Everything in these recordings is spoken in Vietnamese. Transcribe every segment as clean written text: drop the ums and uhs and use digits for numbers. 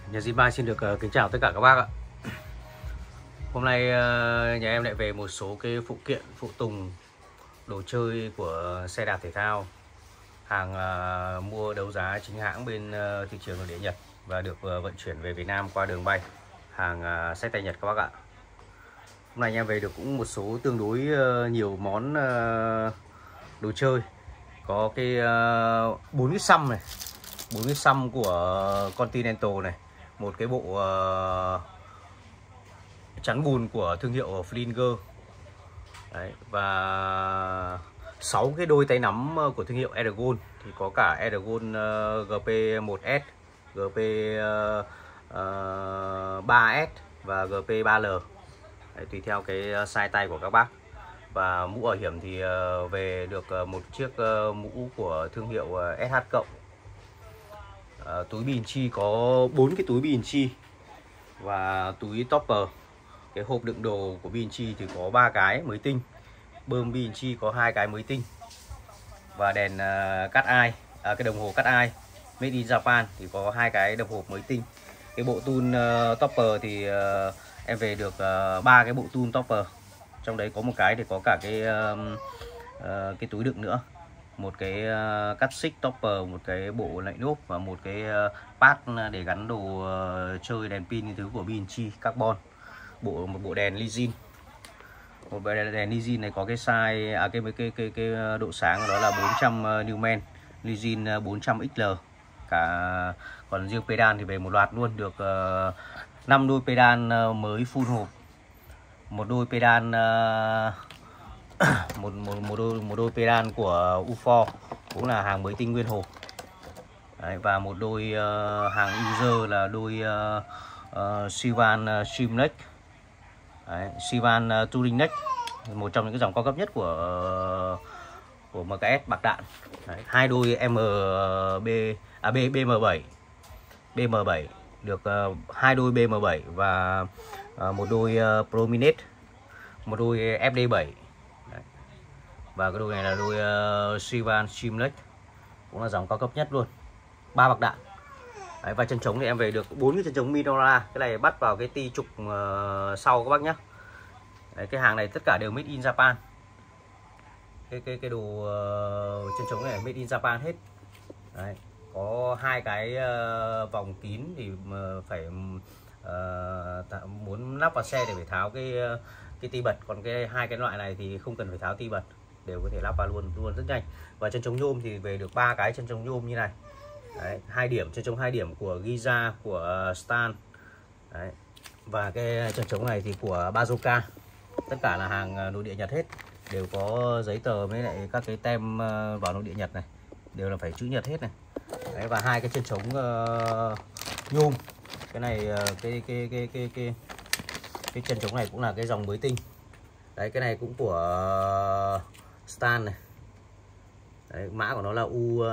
Nhà Zin xin được kính chào tất cả các bác ạ. Hôm nay nhà em lại về một số cái phụ kiện, phụ tùng, đồ chơi của xe đạp thể thao. Hàng mua đấu giá chính hãng bên thị trường nội địa Nhật và được vận chuyển về Việt Nam qua đường bay. Hàng xách tay Nhật các bác ạ. Hôm nay nhà em về được cũng một số tương đối nhiều món đồ chơi. Có cái 4 cái xăm này, 4 cái xăm của Continental này, một cái bộ chắn bùn của thương hiệu Flinger. Đấy, và 6 cái đôi tay nắm của thương hiệu Ergon, thì có cả Ergon GP1S, GP3S và GP3L. Đấy, tùy theo cái size tay của các bác. Và mũ bảo hiểm thì về được một chiếc mũ của thương hiệu SH cộng. Túi Binchi có 4 cái túi Binchi và túi topper. Cái hộp đựng đồ của Binchi thì có 3 cái mới tinh, bơm Binchi có 2 cái mới tinh, và đèn cắt eye, cái đồng hồ cắt eye made in Japan thì có 2 cái đồng hồ mới tinh. Cái bộ tool topper thì em về được 3 cái bộ tool topper, trong đấy có một cái thì có cả cái túi đựng nữa, một cái cắt xích topper, một cái bộ lạnh lốp và một cái pad để gắn đồ chơi, đèn pin những thứ của Binchi carbon. Một bộ đèn Lizin. Một bộ đèn Lizin này có cái size cái độ sáng của nó là 400 Newman, Lizin 400 XL. Còn riêng pedal thì về một loạt luôn, được 5 đôi pedal mới full hộp, một đôi pedal một đôi pedal của U4 cũng là hàng mới tinh nguyên hộp. Đấy, và một đôi hàng user là đôi Sivan Streamneck, Sivan Touring Neck, một trong những cái dòng cao cấp nhất của MKS bạc đạn. Đấy, 2 đôi BM7 được 2 đôi BM7 và một đôi Prominate, một đôi FD7. Đấy. Và cái đôi này là đôi Sivan Streamneck, cũng là dòng cao cấp nhất luôn, 3 bạc đạn. Đấy, và chân trống thì em về được 4 cái chân trống Minora. Cái này bắt vào cái ti trục sau các bác nhé. Đấy, cái hàng này tất cả đều made in Japan. Cái đồ chân trống này made in Japan hết. Đấy, có 2 cái vòng kín thì phải muốn lắp vào xe để phải tháo cái ti bật, còn cái 2 cái loại này thì không cần phải tháo ti bật, đều có thể lắp vào luôn rất nhanh. Và chân trống nhôm thì về được 3 cái chân trống nhôm như này. Đấy, 2 điểm, chân trống 2 điểm của Giza, của Stan. Đấy. Và cái chân trống này thì của Bazooka. Tất cả là hàng nội địa Nhật hết, đều có giấy tờ với lại các cái tem vào nội địa Nhật này, đều là phải chữ Nhật hết này. Đấy, và 2 cái chân trống nhôm. Cái này cái chân trống này cũng là cái dòng mới tinh. Đấy, cái này cũng của Stan này. Đấy, mã của nó là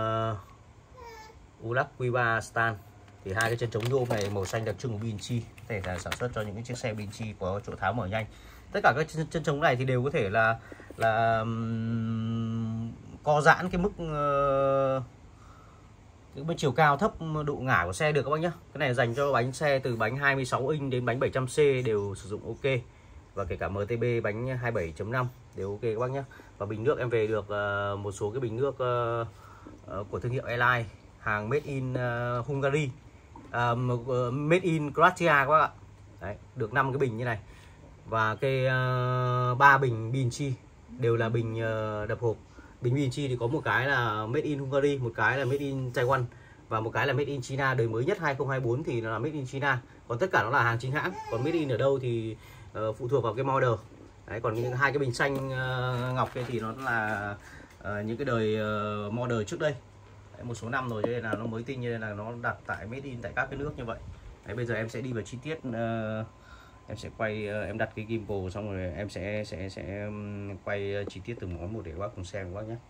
Ulac Q3 Stan. Thì 2 cái chân trống nhôm này màu xanh đặc trưng của Binchi, có thể là sản xuất cho những cái chiếc xe Binchi có chỗ tháo mở nhanh. Tất cả các chân trống này thì đều có thể là co giãn cái mức chiều cao thấp, độ ngả của xe được các bác nhé. Cái này dành cho bánh xe từ bánh 26 inch đến bánh 700C đều sử dụng ok. Và kể cả MTB bánh 27.5 đều ok các bác nhé. Và bình nước em về được một số cái bình nước của thương hiệu Airline, hàng made in Hungary, made in Croatia các bác ạ. Đấy, được 5 cái bình như này. Và cái 3 bình Binchi đều là bình đập hộp. Bình Binchi thì có một cái là made in Hungary, một cái là made in Taiwan và một cái là made in China. Đời mới nhất 2024 thì nó là made in China. Còn tất cả nó là hàng chính hãng. Còn made in ở đâu thì phụ thuộc vào cái model. Đấy, còn những 2 cái bình xanh ngọc kia thì nó là những cái đời model trước đây. Đấy, một số năm rồi cho nên là nó mới tinh, như nên là nó đặt tại made in tại các cái nước như vậy. Đấy, bây giờ em sẽ đi vào chi tiết. Em sẽ quay, em đặt cái gimbal xong rồi em sẽ quay chi tiết từng món một để các bác cùng xem các bác nhé.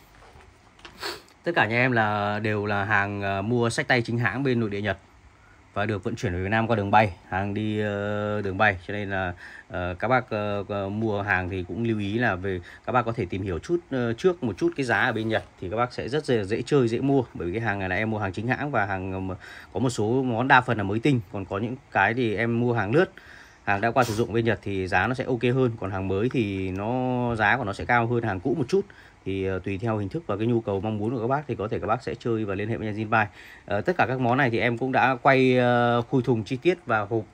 Tất cả nhà em đều là hàng mua xách tay chính hãng bên nội địa Nhật. và được vận chuyển về Việt Nam qua đường bay, hàng đi đường bay, cho nên là các bác mua hàng thì cũng lưu ý là các bác có thể tìm hiểu trước một chút cái giá ở bên Nhật thì các bác sẽ rất dễ chơi, dễ mua, bởi vì cái hàng này là em mua hàng chính hãng và hàng có một số món đa phần là mới tinh, còn có những cái thì em mua hàng lướt, hàng đã qua sử dụng bên Nhật thì giá nó sẽ ok hơn, còn hàng mới thì giá của nó sẽ cao hơn hàng cũ một chút. Thì tùy theo hình thức và cái nhu cầu mong muốn của các bác thì có thể các bác sẽ chơi và liên hệ với nhà Jinbei. Tất cả các món này thì em cũng đã quay khui thùng chi tiết và hộp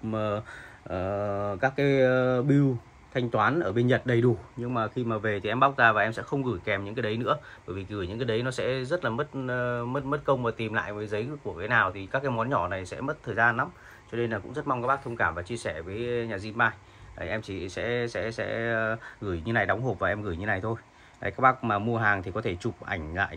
các cái bill thanh toán ở bên Nhật đầy đủ, nhưng mà khi mà về thì em bóc ra và em sẽ không gửi kèm những cái đấy nữa, bởi vì gửi những cái đấy nó sẽ rất là mất công và tìm lại với giấy của cái nào thì các cái món nhỏ này sẽ mất thời gian lắm, cho nên là cũng rất mong các bác thông cảm và chia sẻ với nhà Jinbei. Em chỉ sẽ gửi như này, đóng hộp và em gửi như này thôi. Đấy, các bác mà mua hàng thì có thể chụp ảnh lại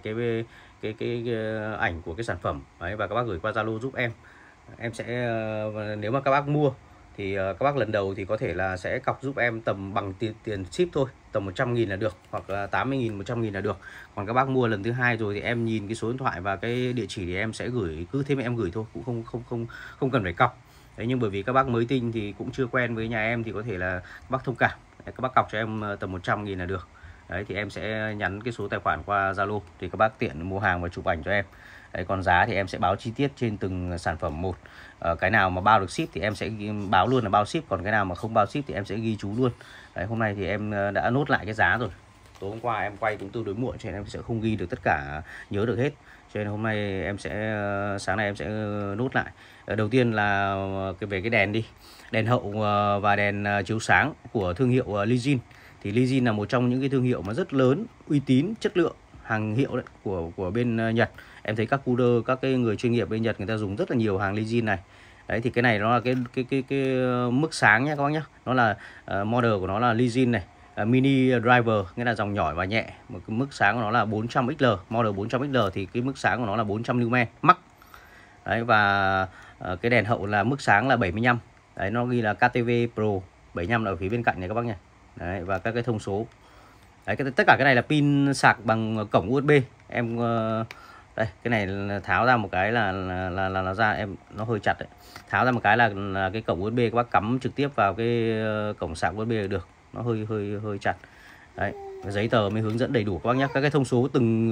cái ảnh của cái sản phẩm đấy, và các bác gửi qua Zalo giúp em. Em sẽ nếu mà các bác mua thì các bác lần đầu thì có thể là sẽ cọc giúp em tầm bằng tiền ship thôi, tầm 100.000 là được, hoặc là 80.000, 100.000 là được. Còn các bác mua lần thứ hai rồi thì em nhìn cái số điện thoại và cái địa chỉ thì em sẽ gửi, cứ thế mà em gửi thôi, cũng không cần phải cọc. Đấy, nhưng bởi vì các bác mới tinh thì cũng chưa quen với nhà em thì có thể là các bác thông cảm. Đấy, các bác cọc cho em tầm 100.000 là được. Đấy, thì em sẽ nhắn cái số tài khoản qua Zalo thì các bác tiện mua hàng và chụp ảnh cho em. Đấy, còn giá thì em sẽ báo chi tiết trên từng sản phẩm một. Cái nào mà bao được ship thì em sẽ báo luôn là bao ship, còn cái nào mà không bao ship thì em sẽ ghi chú luôn. Đấy, hôm nay thì em đã nốt lại cái giá rồi. Tối hôm qua em quay cũng tương đối muộn cho nên em sẽ không ghi được tất cả, nhớ được hết. Cho nên hôm nay em sẽ sáng nay em sẽ nốt lại. Đầu tiên là về cái đèn đi. Đèn hậu và đèn chiếu sáng của thương hiệu Legion. Thì Legion là một trong những cái thương hiệu mà rất lớn, uy tín, chất lượng, hàng hiệu đấy của bên Nhật. Em thấy các coder, các cái người chuyên nghiệp bên Nhật người ta dùng rất là nhiều hàng Legion này. Đấy, thì cái này nó là cái mức sáng nhá các bác nhá. Nó là model của nó là Legion này, mini driver, nghĩa là dòng nhỏ và nhẹ. Một cái mức sáng của nó là 400XL, model 400XL thì cái mức sáng của nó là 400 lumen max. Đấy, và cái đèn hậu là mức sáng là 75. Đấy, nó ghi là KTV Pro 75 ở phía bên cạnh này các bác nhỉ. Đấy, và các cái thông số. Đấy, tất cả cái này là pin sạc bằng cổng USB. Em đây, cái này tháo ra một cái là ra em, nó hơi chặt đấy. Tháo ra một cái là cái cổng USB các bác cắm trực tiếp vào cái cổng sạc USB được. Nó hơi chặt. Đấy, giấy tờ mới hướng dẫn đầy đủ các bác nhé. Các cái thông số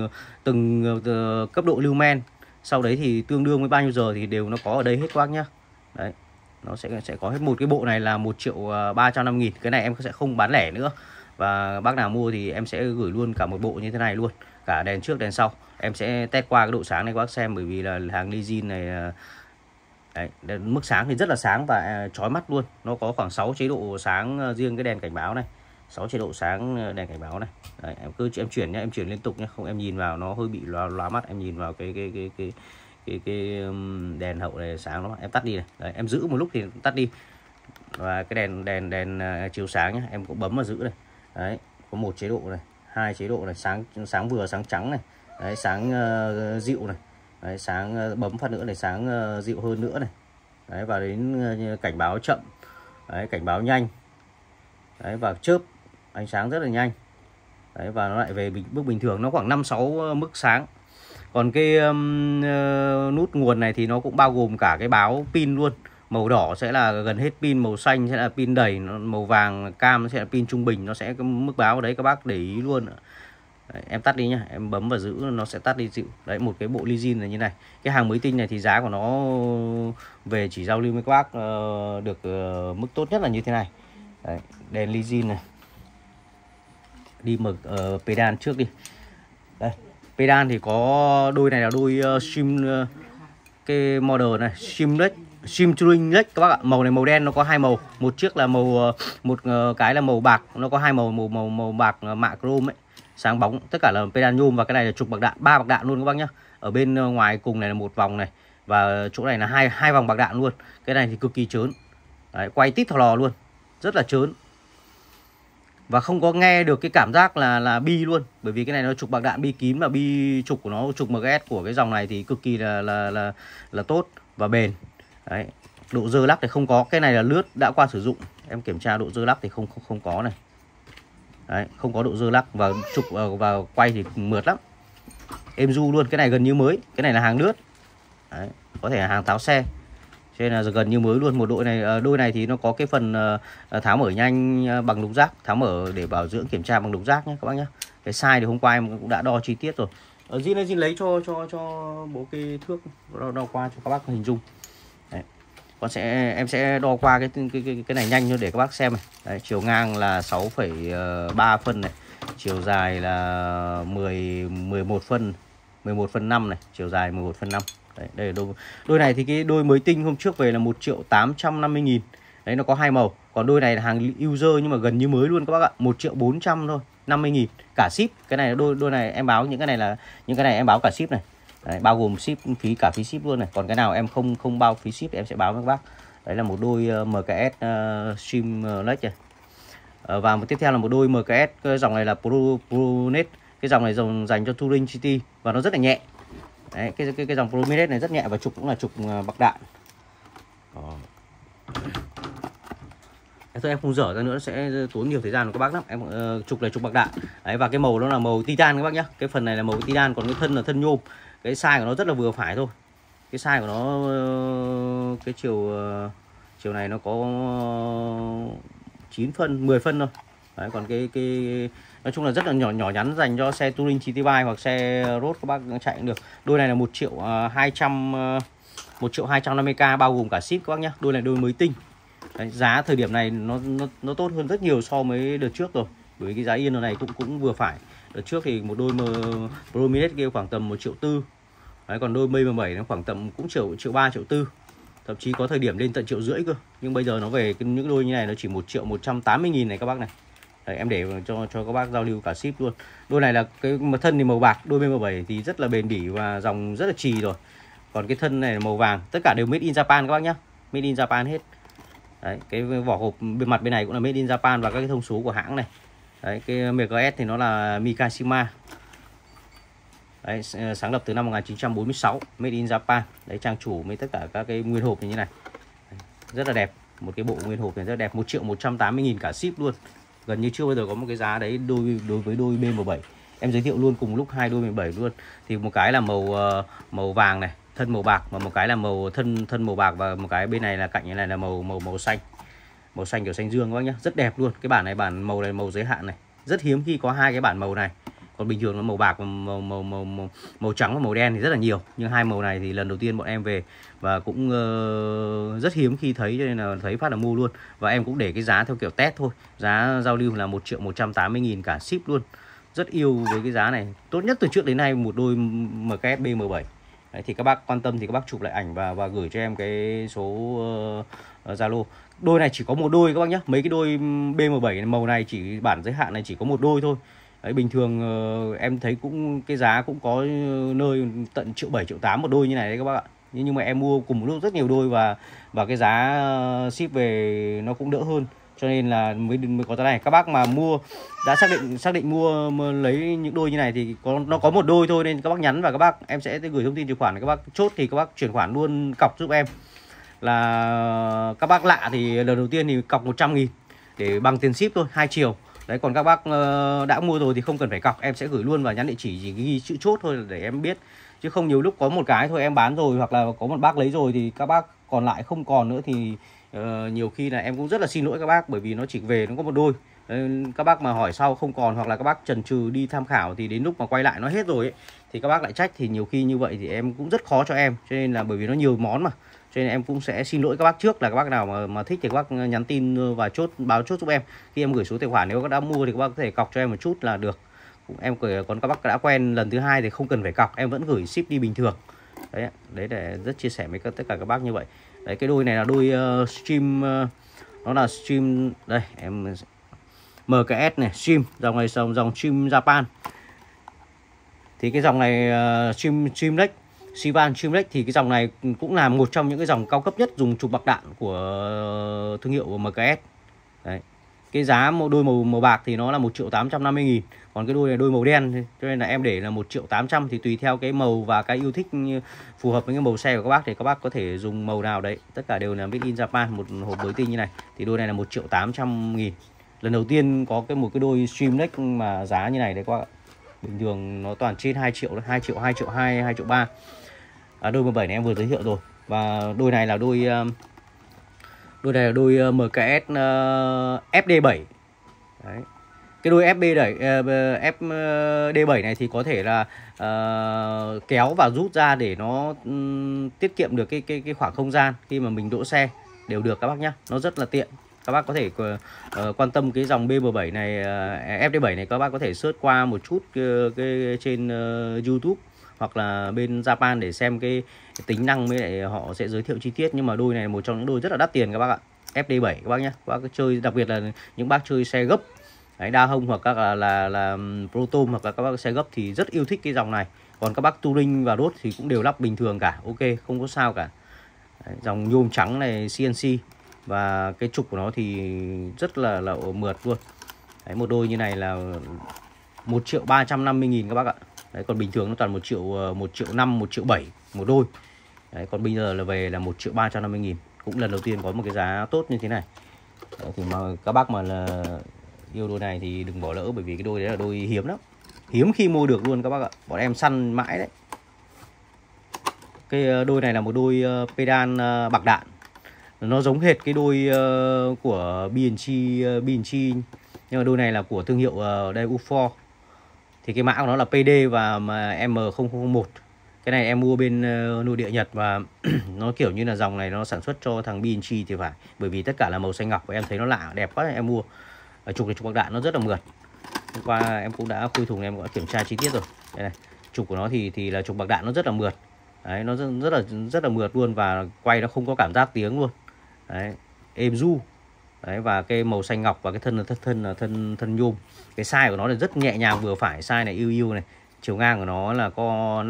từng cấp độ lumen. Sau đấy thì tương đương với bao nhiêu giờ thì đều nó có ở đây hết các bác nhé. Đấy, nó sẽ có hết một cái bộ này là 1.350.000. Cái này em sẽ không bán lẻ nữa. Và bác nào mua thì em sẽ gửi luôn cả một bộ như thế này luôn, cả đèn trước đèn sau. Em sẽ test qua cái độ sáng này các bác xem, bởi vì là hàng Legion này đấy, mức sáng thì rất là sáng và chói mắt luôn. Nó có khoảng 6 chế độ sáng riêng cái đèn cảnh báo này, 6 chế độ sáng đèn cảnh báo này. Đấy, em chuyển nhá, em chuyển liên tục nhá, không em nhìn vào nó hơi bị lóa mắt. Em nhìn vào cái đèn hậu này sáng lắm. Em tắt đi này. Đấy, em giữ một lúc thì tắt đi. Và cái đèn chiếu sáng nhá, em cũng bấm vào giữ này. Đấy, có một chế độ này, hai chế độ này, sáng vừa, sáng trắng này. Đấy, sáng dịu này. Đấy, sáng bấm phát nữa này, sáng dịu hơn nữa này. Đấy, và đến cảnh báo chậm. Đấy, cảnh báo nhanh. Đấy, và chớp ánh sáng rất là nhanh. Đấy, và nó lại về mức bình thường, nó khoảng 5-6 mức sáng. Còn cái nút nguồn này thì nó cũng bao gồm cả cái báo pin luôn. Màu đỏ sẽ là gần hết pin, màu xanh sẽ là pin đầy, màu vàng cam sẽ là pin trung bình. Nó sẽ có mức báo đấy, các bác để ý luôn. Đấy, em tắt đi nhá, em bấm vào giữ nó sẽ tắt đi dịu. Đấy, một cái bộ Legion là như này. Cái hàng mới tinh này thì giá của nó về chỉ giao lưu với các bác được mức tốt nhất là như thế này. Đấy, đèn Legion này. Đi mở pedal trước đi. Đây, pedal thì có đôi này là đôi Sim, cái model này Sim Touring Lex các bác ạ. Màu này màu đen, nó có hai màu. Một chiếc là màu, một cái là màu bạc, nó có hai màu, màu bạc mạ chrome ấy, sáng bóng. Tất cả là pedal nhôm, và cái này là trục bạc đạn, 3 bạc đạn luôn các bác nhá. Ở bên ngoài cùng này là một vòng này, và chỗ này là hai vòng bạc đạn luôn. Cái này thì cực kỳ chớn. Đấy, quay tít thò lò luôn, rất là chớn. Và không có nghe được cái cảm giác là bi luôn, bởi vì cái này nó trục bạc đạn bi kín, và bi trục của nó, trục MGS của cái dòng này thì cực kỳ là tốt và bền. Đấy, độ dơ lắc thì không có. Cái này là lướt đã qua sử dụng, em kiểm tra độ dơ lắc thì không có này. Đấy, không có độ dơ lắc, và trục và quay thì mượt lắm, êm du luôn. Cái này gần như mới, cái này là hàng lướt. Đấy, có thể là hàng tháo xe, cho nên là gần như mới luôn. Một đôi này thì nó có cái phần tháo mở nhanh bằng lục giác, tháo mở để bảo dưỡng kiểm tra bằng lục giác nhé các bác nhé. Cái size thì hôm qua em cũng đã đo chi tiết rồi. Zin này Zin lấy cho bố cái thước đo qua cho các bác hình dung. Đấy. Em sẽ đo qua cái này nhanh để các bác xem này. Đấy, chiều ngang là 6,3 phân này, chiều dài là 11 phân 5 này, chiều dài 11 phân 5. Đấy, đây là đôi này thì cái đôi mới tinh hôm trước về là 1.850.000. Đấy, nó có hai màu. Còn đôi này là hàng user nhưng mà gần như mới luôn các bác ạ, 1.400.000 thôi, 50.000 cả ship. Cái này đôi này em báo, những cái này em báo cả ship này. Đấy, bao gồm ship phí, cả phí ship luôn này. Còn cái nào em không bao phí ship em sẽ báo với các bác. Đấy là một đôi MKS Stream Lake này. Và tiếp theo là một đôi MKS, cái dòng này là ProNet. Cái dòng này dành cho Touring City và nó rất là nhẹ. Đấy, cái dòng ProNet này rất nhẹ và trục cũng là trục bạc đạn. Thôi em không dở ra nữa, nó sẽ tốn nhiều thời gian của các bác lắm. Em trục là trục bạc đạn. Đấy, và cái màu nó là màu titan các bác nhá. Cái phần này là màu titan, còn cái thân là thân nhôm. Cái size của nó rất là vừa phải thôi. Cái size của nó cái chiều này nó có 9 phân, 10 phân thôi. Đấy, còn cái nói chung là rất là nhỏ nhắn, dành cho xe Touring GT Bike hoặc xe road các bác chạy cũng được. Đôi này là 1.250.000 bao gồm cả ship các bác nhá. Đôi này đôi mới tinh. Đấy, giá thời điểm này nó tốt hơn rất nhiều so với đợt trước rồi. Bởi vì cái giá yên này cũng vừa phải. Đợt trước thì một đôi ProNet kia khoảng tầm 1.4 triệu. Đấy, còn đôi Mây 17 nó khoảng tầm cũng 1.3 triệu, 1.4 triệu. Thậm chí có thời điểm lên tận 1.5 triệu cơ. Nhưng bây giờ nó về những đôi như này nó chỉ 1.180.000 này các bác này. Đấy, em để cho các bác giao lưu cả ship luôn. Đôi này là cái thân thì màu bạc, đôi M7 thì rất là bền bỉ và dòng rất là trì rồi. Còn cái thân này là màu vàng, tất cả đều made in Japan các bác nhá. Made in Japan hết. Đấy, cái vỏ hộp bên mặt bên này cũng là made in Japan và các cái thông số của hãng này. Đấy, cái MKS thì nó là Mikashima. Đấy, sáng lập từ năm 1946, made in Japan. Đấy, trang chủ với tất cả các cái nguyên hộp như thế này. Đấy, rất là đẹp, một cái bộ nguyên hộp này rất là đẹp, 1.180.000 cả ship luôn. Gần như chưa bao giờ có một cái giá đấy đối với đôi BM7. Em giới thiệu luôn cùng lúc hai đôi 17 luôn. Thì một cái là màu vàng này, thân màu bạc, và một cái là màu thân màu bạc, và một cái bên này là cạnh như này là màu xanh. Màu xanh kiểu xanh dương các bác nhá, rất đẹp luôn. Cái bản này màu này màu giới hạn này. Rất hiếm khi có hai cái bản màu này. Còn bình thường nó màu bạc và màu trắng và màu đen thì rất là nhiều, nhưng hai màu này thì lần đầu tiên bọn em về và cũng rất hiếm khi thấy, cho nên là thấy phát là mua luôn. Và em cũng để cái giá theo kiểu test thôi. Giá giao lưu là 1.180.000 cả ship luôn. Rất yêu với cái giá này. Tốt nhất từ trước đến nay một đôi MKS BM7. Đấy, thì các bác quan tâm thì các bác chụp lại ảnh và gửi cho em cái số Zalo. Đôi này chỉ có một đôi các bác nhé. Mấy cái đôi BM7 màu này chỉ bản giới hạn này chỉ có một đôi thôi. Đấy, bình thường em thấy cũng cái giá cũng có nơi tận 1.7 triệu, 1.8 triệu một đôi như này đấy các bác ạ. Nhưng mà em mua cùng một lúc rất nhiều đôi và cái giá ship về nó cũng đỡ hơn, cho nên là mới có giá này. Các bác mà mua đã xác định mua lấy những đôi như này thì nó có một đôi thôi, nên các bác nhắn và em sẽ gửi thông tin chuyển khoản, các bác chốt thì các bác chuyển khoản luôn cọc giúp em. Là các bác lạ thì lần đầu tiên thì cọc 100.000 để bằng tiền ship thôi, 2 chiều. Đấy, còn các bác đã mua rồi thì không cần phải cọc, em sẽ gửi luôn và nhắn địa chỉ ghi chữ chốt thôi để em biết. Chứ không nhiều lúc có một cái thôi em bán rồi, hoặc là có một bác lấy rồi thì các bác còn lại không còn nữa thì nhiều khi là em cũng rất là xin lỗi các bác, bởi vì nó chỉ về nó có một đôi. Các bác mà hỏi sau không còn, hoặc là các bác chần chừ đi tham khảo thì đến lúc mà quay lại nó hết rồi ấy, thì các bác lại trách, thì nhiều khi như vậy thì em cũng rất khó cho em. Cho nên là bởi vì nó nhiều món mà, cho nên em cũng sẽ xin lỗi các bác trước, là các bác nào mà thích thì các bác nhắn tin và báo chốt giúp em. Khi em gửi số tài khoản, nếu các bác đã mua thì các bác có thể cọc cho em một chút là được. Em gửi, còn các bác đã quen lần thứ hai thì không cần phải cọc, em vẫn gửi ship đi bình thường. Đấy để rất chia sẻ với tất cả các bác như vậy. Đấy, cái đôi này là đôi stream, nó là stream đây em MKS này, stream, dòng này dòng stream Japan. Thì cái dòng này stream Lake, Sivan Stream Lake thì cái dòng này cũng là một trong những cái dòng cao cấp nhất dùng trục bạc đạn của thương hiệu MKS. Đấy. Cái giá đôi màu bạc thì nó là 1.850.000, còn cái đôi này đôi màu đen, cho nên là em để là 1.800.000, thì tùy theo cái màu và cái yêu thích phù hợp với cái màu xe của các bác thì các bác có thể dùng màu nào đấy. Tất cả đều là made in Japan, một hộp mới tinh như này. Thì đôi này là 1.800.000. Lần đầu tiên có một cái đôi Stream Lake mà giá như này đấy các bác ạ. Bình thường nó toàn trên 2 triệu, 2 triệu, 2 triệu 2, 2 triệu 3. Đôi 17 này em vừa giới thiệu rồi. Và đôi này là đôi MKS FD7. Đấy. Cái đôi FD7 này thì có thể là kéo và rút ra để nó tiết kiệm được cái khoảng không gian khi mà mình đỗ xe đều được các bác nhá. Nó rất là tiện. Các bác có thể quan tâm cái dòng BM7 này, FD7 này, các bác có thể search qua một chút cái trên YouTube hoặc là bên Japan để xem cái tính năng, với lại họ sẽ giới thiệu chi tiết. Nhưng mà đôi này là một trong những đôi rất là đắt tiền các bác ạ. FD7 các bác nhé. Các bác chơi, đặc biệt là những bác chơi xe gấp đấy, đa hông hoặc các là Proton hoặc là các bác xe gấp thì rất yêu thích cái dòng này. Còn các bác touring và đốt thì cũng đều lắp bình thường cả, ok, không có sao cả. Đấy, dòng nhôm trắng này CNC và cái trục của nó thì rất là mượt luôn. Đấy, một đôi như này là 1.350.000 các bác ạ. Đấy, còn bình thường nó toàn 1 triệu 5, 1 triệu 7 một đôi. Đấy, còn bây giờ là về là 1.350.000, cũng lần đầu tiên có một cái giá tốt như thế này. Đấy, thì mà các bác mà là yêu đôi này thì đừng bỏ lỡ, bởi vì cái đôi đấy là đôi hiếm lắm, hiếm khi mua được luôn các bác ạ. Bọn em săn mãi đấy. Cái đôi này là một đôi pedal bạc đạn, nó giống hệt cái đôi của B&G, nhưng mà đôi này là của thương hiệu đây U4. Thì cái mã của nó là PD và M001. Cái này em mua bên nội địa Nhật và nó kiểu như là dòng này nó sản xuất cho thằng B&G thì phải, bởi vì tất cả là màu xanh ngọc và em thấy nó lạ đẹp quá em mua. Trục này trục bạc đạn nó rất là mượt. Hôm qua em cũng đã khui thùng, em cũng đã kiểm tra chi tiết rồi. Đây này, trục của nó thì là trục bạc đạn, nó rất là mượt. Đấy, nó rất là mượt luôn, và quay nó không có cảm giác tiếng luôn. Đấy, êm du. Đấy, và cái màu xanh ngọc và cái thân nhôm. Cái size của nó là rất nhẹ nhàng vừa phải, size này yêu này. Chiều ngang của nó là có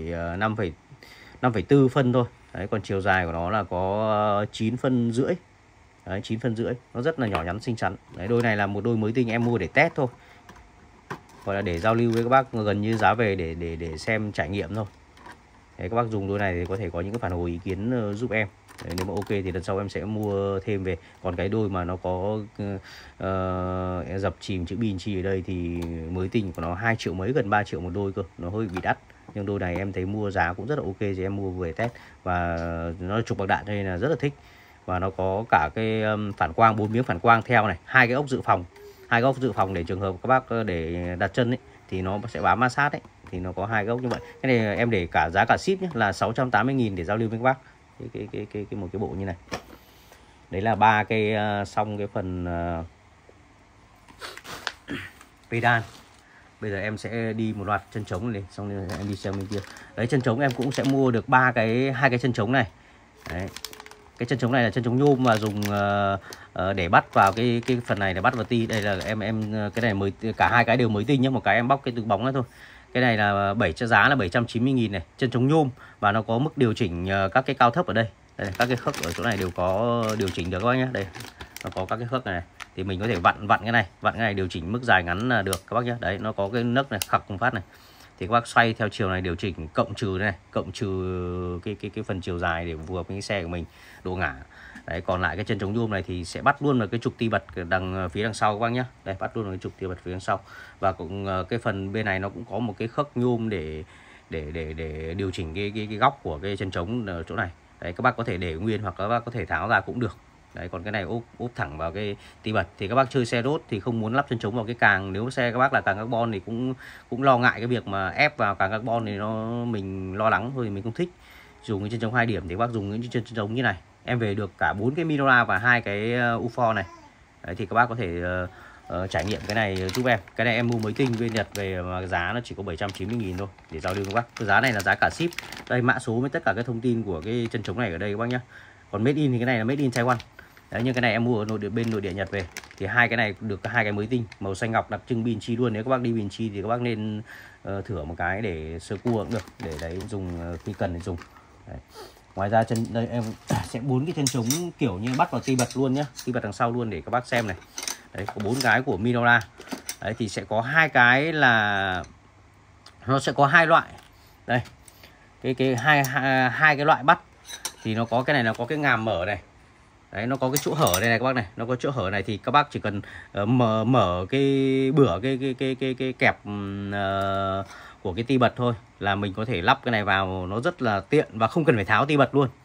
5,4 phân thôi. Đấy, còn chiều dài của nó là có 9 phân rưỡi. Đấy, 9 phân rưỡi. Nó rất là nhỏ nhắn xinh xắn. Đấy, đôi này là một đôi mới tinh em mua để test thôi. Gọi là để giao lưu với các bác, gần như giá về để xem trải nghiệm thôi. Đấy, các bác dùng đôi này thì có thể có những cái phản hồi ý kiến giúp em. Đấy, nếu mà ok thì lần sau em sẽ mua thêm về. Còn cái đôi mà nó có dập chìm chữ B&G ở đây thì mới tinh của nó 2 triệu mấy, gần 3 triệu một đôi cơ. Nó hơi bị đắt. Nhưng đôi này em thấy mua giá cũng rất là ok, thì em mua về test. Và nó trục bạc đạn đây là rất là thích. Và nó có cả cái phản quang, 4 miếng phản quang theo này, 2 cái ốc dự phòng. 2 góc dự phòng để trường hợp các bác để đặt chân ấy, thì nó sẽ bám ma sát ấy, thì nó có 2 góc như vậy. Cái này em để cả giá cả ship nhé, là 680.000 để giao lưu với các bác. Một cái bộ như này. Đấy là 3 cái xong cái phần pedal. Bây giờ em sẽ đi một loạt chân trống này, xong rồi em đi xem bên kia. Đấy, chân trống em cũng sẽ mua được 2 cái chân trống này. Đấy. Cái chân trống này là chân trống nhôm và dùng để bắt vào cái phần này để bắt vào ti. Đây là em cái này mới, cả 2 cái đều mới tinh nhé, một cái em bóc cái từ bóng ra thôi. Cái này là giá là 790.000 này, chân trống nhôm và nó có mức điều chỉnh các cái cao thấp ở đây. Đây, các cái khớp ở chỗ này đều có điều chỉnh được các bác nhé. Đây, nó có các cái khớp này, thì mình có thể vặn cái này điều chỉnh mức dài ngắn là được các bác nhé. Đấy, nó có cái nấc này, khắc cùng phát này. Thì các bác xoay theo chiều này điều chỉnh cộng trừ này, cộng trừ cái phần chiều dài để phù hợp với cái xe của mình, độ ngả. Đấy, còn lại cái chân chống nhôm này thì sẽ bắt luôn vào cái trục ti bật phía đằng sau các bác nhé. Đây, bắt luôn vào cái trục ti bật phía đằng sau. Và cũng cái phần bên này nó cũng có một cái khớp nhôm để điều chỉnh cái góc của cái chân trống ở chỗ này. Đấy, các bác có thể để nguyên hoặc các bác có thể tháo ra cũng được. Đấy, còn cái này úp thẳng vào cái ti bật. Thì các bác chơi xe đốt thì không muốn lắp chân trống vào cái càng, nếu xe các bác là càng carbon thì cũng lo ngại cái việc mà ép vào càng carbon thì mình lo lắng thôi, thì mình không thích. Dùng cái chân trống 2 điểm thì các bác dùng những chân trống như này. Em về được cả 4 cái Minora và 2 cái U4 này. Đấy, thì các bác có thể trải nghiệm cái này giúp em. Cái này em mua mới tinh bên Nhật về mà giá nó chỉ có 790.000 thôi để giao lưu với các bác. Cái giá này là giá cả ship. Đây, mã số với tất cả các thông tin của cái chân trống này ở đây các bác nhé. Còn made in thì cái này là made in Taiwan. Đấy, nhưng cái này em mua ở bên nội địa Nhật về. Thì 2 cái này được 2 cái mới tinh, màu xanh ngọc đặc trưng B&G luôn. Nếu các bác đi B&G thì các bác nên thử một cái để sơ cua cũng được, để đấy dùng khi cần thì dùng. Đấy. Ngoài ra đây em sẽ 4 cái chân trống kiểu như bắt vào ti bật luôn nhé, ti bật đằng sau luôn để các bác xem này. Đấy, có 4 cái của Minora. Đấy, thì sẽ có 2 cái là nó sẽ có 2 loại. Đây, hai cái loại bắt thì nó có cái này, nó có cái ngàm mở này. Đấy, nó có cái chỗ hở đây này các bác này, nó có chỗ hở này thì các bác chỉ cần mở cái bửa cái kẹp của cái ti bật thôi là mình có thể lắp cái này vào, nó rất là tiện và không cần phải tháo ti bật luôn.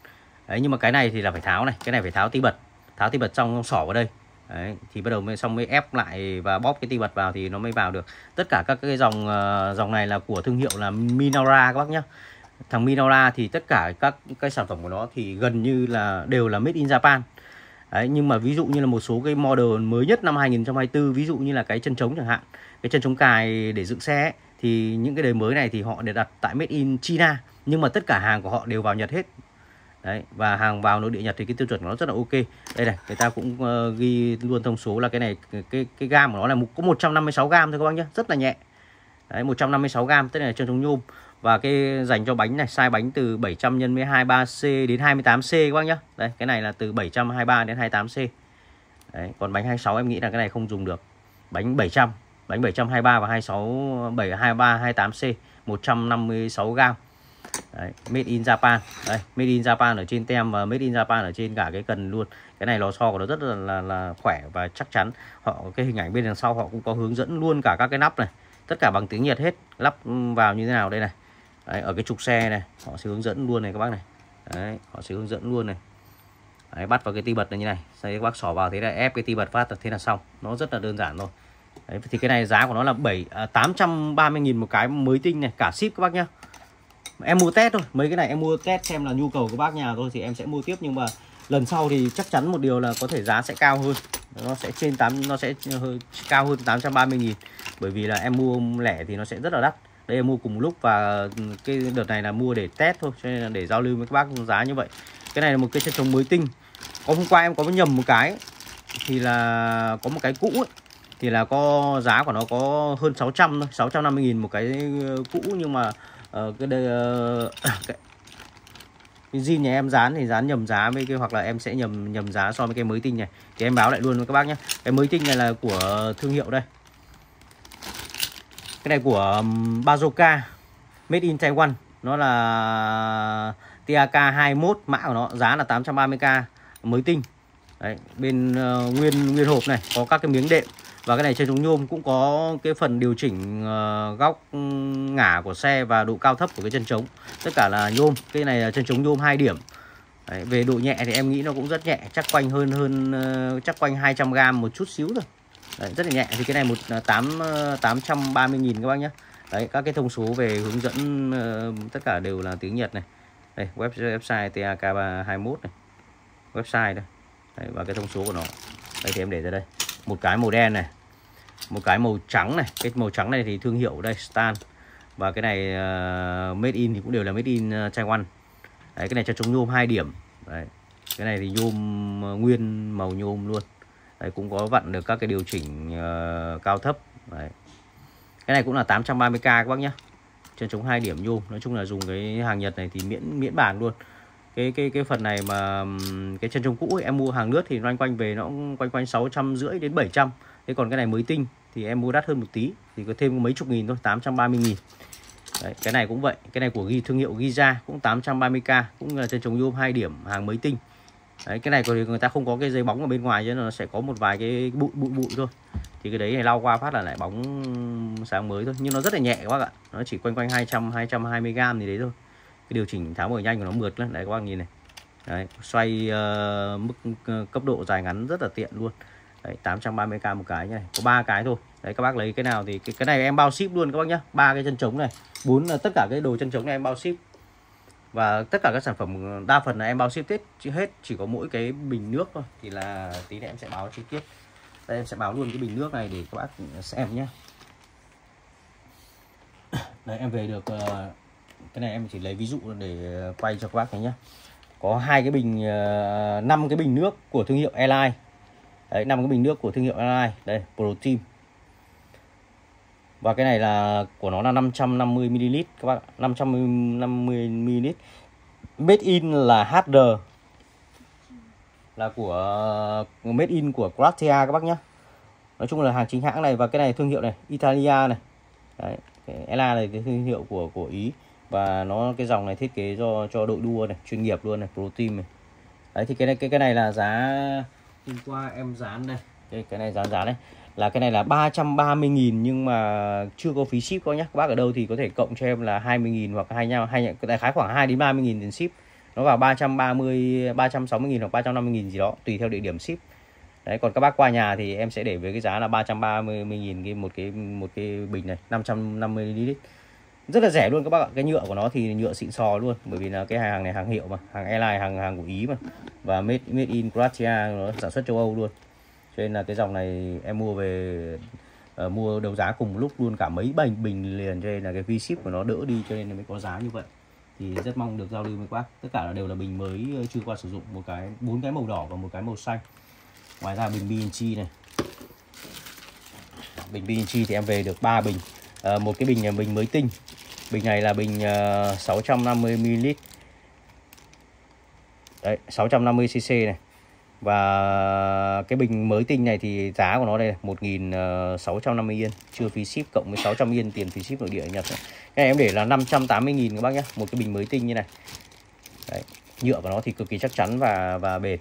Đấy, nhưng mà cái này thì là phải tháo này, cái này phải tháo ti bật trong xỏ vào đây. Đấy, thì bắt đầu mới ép lại và bóp cái ti bật vào thì nó mới vào được. Tất cả các cái dòng này là của thương hiệu là Minaura các bác nhé. Thằng Minaura thì tất cả các cái sản phẩm của nó thì gần như là đều là made in Japan. Đấy, nhưng mà ví dụ như là một số cái model mới nhất năm 2024, ví dụ như là cái chân trống chẳng hạn, cái chân trống cài để dựng xe ấy, thì những cái đời mới này thì họ để đặt tại made in China, nhưng mà tất cả hàng của họ đều vào Nhật hết. Đấy, và hàng vào nội địa Nhật thì cái tiêu chuẩn của nó rất là ok. Đây này, người ta cũng ghi luôn thông số là cái này cái gam của nó là có 156 gam thôi các bác nhé, rất là nhẹ. Đấy, 156 gam, tức là chân chống nhôm. Và cái dành cho bánh này, size bánh từ 700 x 23C đến 28C các bác nhé. Đây, cái này là từ 723 đến 28C. Đấy, còn bánh 26 em nghĩ là cái này không dùng được. Bánh 700, bánh 723 và 26 723 28C, 156 gam. Đấy, made in Japan. Đây, made in Japan ở trên tem và made in Japan ở trên cả cái cần luôn. Cái này lò xo của nó rất là khỏe và chắc chắn. Cái hình ảnh bên đằng sau họ cũng có hướng dẫn luôn cả các cái nắp này, tất cả bằng tiếng Nhật hết, lắp vào như thế nào đây này. Đấy, ở cái trục xe này họ sẽ hướng dẫn luôn này các bác này. Đấy, họ sẽ hướng dẫn luôn này. Đấy, bắt vào cái ti bật này như này, sau các bác xỏ vào thế là ép cái ti bật phát thế là xong. Nó rất là đơn giản thôi. Đấy, thì cái này giá của nó là 830.000 một cái mới tinh này, cả ship các bác nhá. Em mua test thôi, mấy cái này em mua test xem là nhu cầu của bác nhà thôi thì em sẽ mua tiếp, nhưng mà lần sau thì chắc chắn một điều là có thể giá sẽ cao hơn. Nó sẽ cao hơn 830.000, bởi vì là em mua lẻ thì nó sẽ rất là đắt. Đây em mua cùng lúc và cái đợt này là mua để test thôi, cho nên là để giao lưu với các bác giá như vậy. Cái này là một cái chân trống mới tinh. Hôm qua em có nhầm một cái thì là có một cái cũ ấy, thì là có giá của nó có hơn 600 thôi, 650.000 một cái cũ, nhưng mà cái zin nhà em dán thì dán nhầm giá với cái, hoặc là em sẽ nhầm giá so với cái mới tinh này thì em báo lại luôn với các bác nhé. Cái mới tinh này là của thương hiệu đây, cái này của Bazooka, made in Taiwan, nó là TAK21, mã của nó giá là 830k mới tinh. Đấy, bên nguyên hộp này có các cái miếng đệm, và cái này chân chống nhôm cũng có cái phần điều chỉnh góc ngả của xe và độ cao thấp của cái chân chống, tất cả là nhôm. Cái này là chân chống nhôm 2 điểm. Đấy, về độ nhẹ thì em nghĩ nó cũng rất nhẹ, chắc quanh chắc quanh 200g một chút xíu thôi. Đấy, rất là nhẹ. Thì cái này 830.000 các bác nhé. Đấy, các cái thông số về hướng dẫn tất cả đều là tiếng Nhật này. Đây, website TAK21 này, website đây. Đấy, và cái thông số của nó đây thì em để ra đây. Một cái màu đen này, một cái màu trắng này. Cái màu trắng này thì thương hiệu đây, Stan. Và cái này made in thì cũng đều là made in Taiwan. Đấy, cái này cho chống nhôm 2 điểm. Đấy, cái này thì nhôm nguyên màu nhôm luôn. Đấy, cũng có vặn được các cái điều chỉnh cao thấp. Đấy, cái này cũng là 830k các bác nhé. Chân chống 2 điểm nhôm. Nói chung là dùng cái hàng Nhật này thì miễn bàn luôn. Cái phần này mà cái chân chống cũ ấy, em mua hàng nước thì loanh quanh về nó cũng quanh 650 đến 700. Thế còn cái này mới tinh thì em mua đắt hơn một tí, thì có thêm mấy chục nghìn thôi, 830.000. Đấy, cái này cũng vậy, cái này của thương hiệu Giza cũng 830k, cũng là chân chống nhôm 2 điểm, hàng mới tinh. Đấy, cái này thì người ta không có cái giấy bóng ở bên ngoài, cho nên nó sẽ có một vài cái bụi thôi. Thì cái đấy này lau qua phát là lại bóng sáng mới thôi, nhưng nó rất là nhẹ các bác ạ. Nó chỉ quanh 220g gì đấy thôi. Cái điều chỉnh tháo mở nhanh của nó mượt lắm. Đấy các bác nhìn này. Đấy, xoay mức cấp độ dài ngắn rất là tiện luôn. Đấy, 830k một cái như này, có 3 cái thôi. Đấy, các bác lấy cái nào thì cái này em bao ship luôn các bác nhá. 3 cái chân trống này, 4 là tất cả cái đồ chân trống này em bao ship. Và tất cả các sản phẩm đa phần là em bao ship hết, chỉ có mỗi cái bình nước thôi. Thì là tí nữa em sẽ báo chi tiết. Đây em sẽ báo luôn cái bình nước này để các bác xem nhé. Đấy, em về được cái này em chỉ lấy ví dụ để quay cho các bác thấy nhé. Có 2 cái bình 5 cái bình nước của thương hiệu Airline. Đấy, 5 cái bình nước của thương hiệu Airline. Đây, Protein. Và cái này là của nó là 550ml các bác, 550ml. Made in là HD, là của made in của Gratia các bác nhé. Nói chung là hàng chính hãng này. Và cái này thương hiệu này Italia này. Đấy, cái Ella này cái thương hiệu của Ý, và nó cái dòng này thiết kế cho đội đua này, chuyên nghiệp luôn này, Protein này. Đấy thì cái này là giá hôm qua em dán đây. Cái này dán này là cái này là 330.000 nhưng mà chưa có phí ship các nhé. Các bác ở đâu thì có thể cộng cho em là 20.000 hoặc 25, đại khái khoảng 2 đến 30.000 tiền ship. nó vào 330, 360.000 hoặc 350.000 gì đó tùy theo địa điểm ship. Đấy, còn các bác qua nhà thì em sẽ để với cái giá là 330.000 một cái bình này 550 ml. Rất là rẻ luôn các bác ạ. Cái nhựa của nó thì nhựa xịn sò luôn, bởi vì là cái hàng này hàng hiệu mà, hàng airline, hàng của Ý mà, và made in Croatia, nó sản xuất châu Âu luôn. Cho nên là cái dòng này em mua về mua đấu giá cùng một lúc luôn cả mấy bình liền, cho nên là cái phí ship của nó đỡ đi, cho nên là mới có giá như vậy. Thì rất mong được giao lưu với các bác. Tất cả đều là bình mới chưa qua sử dụng, 4 cái màu đỏ và một cái màu xanh. Ngoài ra bình B&G này, bình B&G thì em về được 3 bình. Một cái bình là bình mới tinh. Bình này là bình 650 ml. Đấy, 650 cc này. Và cái bình mới tinh này thì giá của nó đây là 1.650 yên chưa phí ship, cộng với 600 yên tiền phí ship nội địa Nhật. Cái này em để là 580.000 các bác nhé, một cái bình mới tinh như này. Đấy, nhựa của nó thì cực kỳ chắc chắn và bền.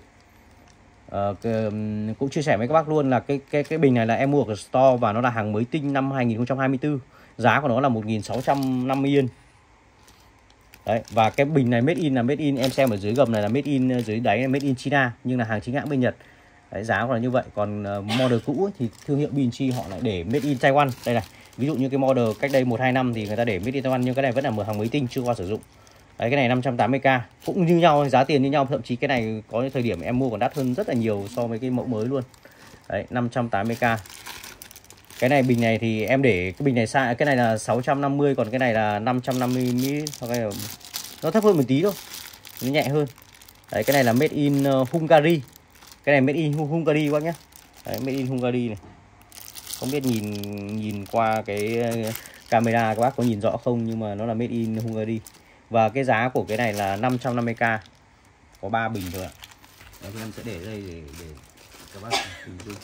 Cũng chia sẻ với các bác luôn là cái bình này là em mua ở store và nó là hàng mới tinh năm 2024. Giá của nó là 1.650 yên. Đấy, và cái bình này made in là made in, em xem ở dưới gầm này là made in, dưới đáy là made in China, nhưng là hàng chính hãng bên Nhật. Đấy, giá của nó như vậy. Còn model cũ ấy, thì thương hiệu B&G họ lại để made in Taiwan. Đây này, ví dụ như cái model cách đây 1-2 năm thì người ta để made in Taiwan, nhưng cái này vẫn là hàng mới tinh chưa qua sử dụng. Đấy, cái này 580k cũng như nhau, giá tiền như nhau, thậm chí cái này có những thời điểm em mua còn đắt hơn rất là nhiều so với cái mẫu mới luôn. Đấy, 580k. Cái này bình này thì em để cái bình này sai, cái này là 650, còn cái này là 550 ml, hoặc là nó thấp hơn một tí thôi, nó nhẹ hơn. Đấy, cái này là made in Hungary. Cái này made in Hungary các bác nhé. Đấy, made in Hungary này. Không biết nhìn qua cái camera các bác có nhìn rõ không, nhưng mà nó là made in Hungary. Và cái giá của cái này là 550k. Có 3 bình thôi ạ. Đấy, thì em sẽ để đây để các bác hình dung.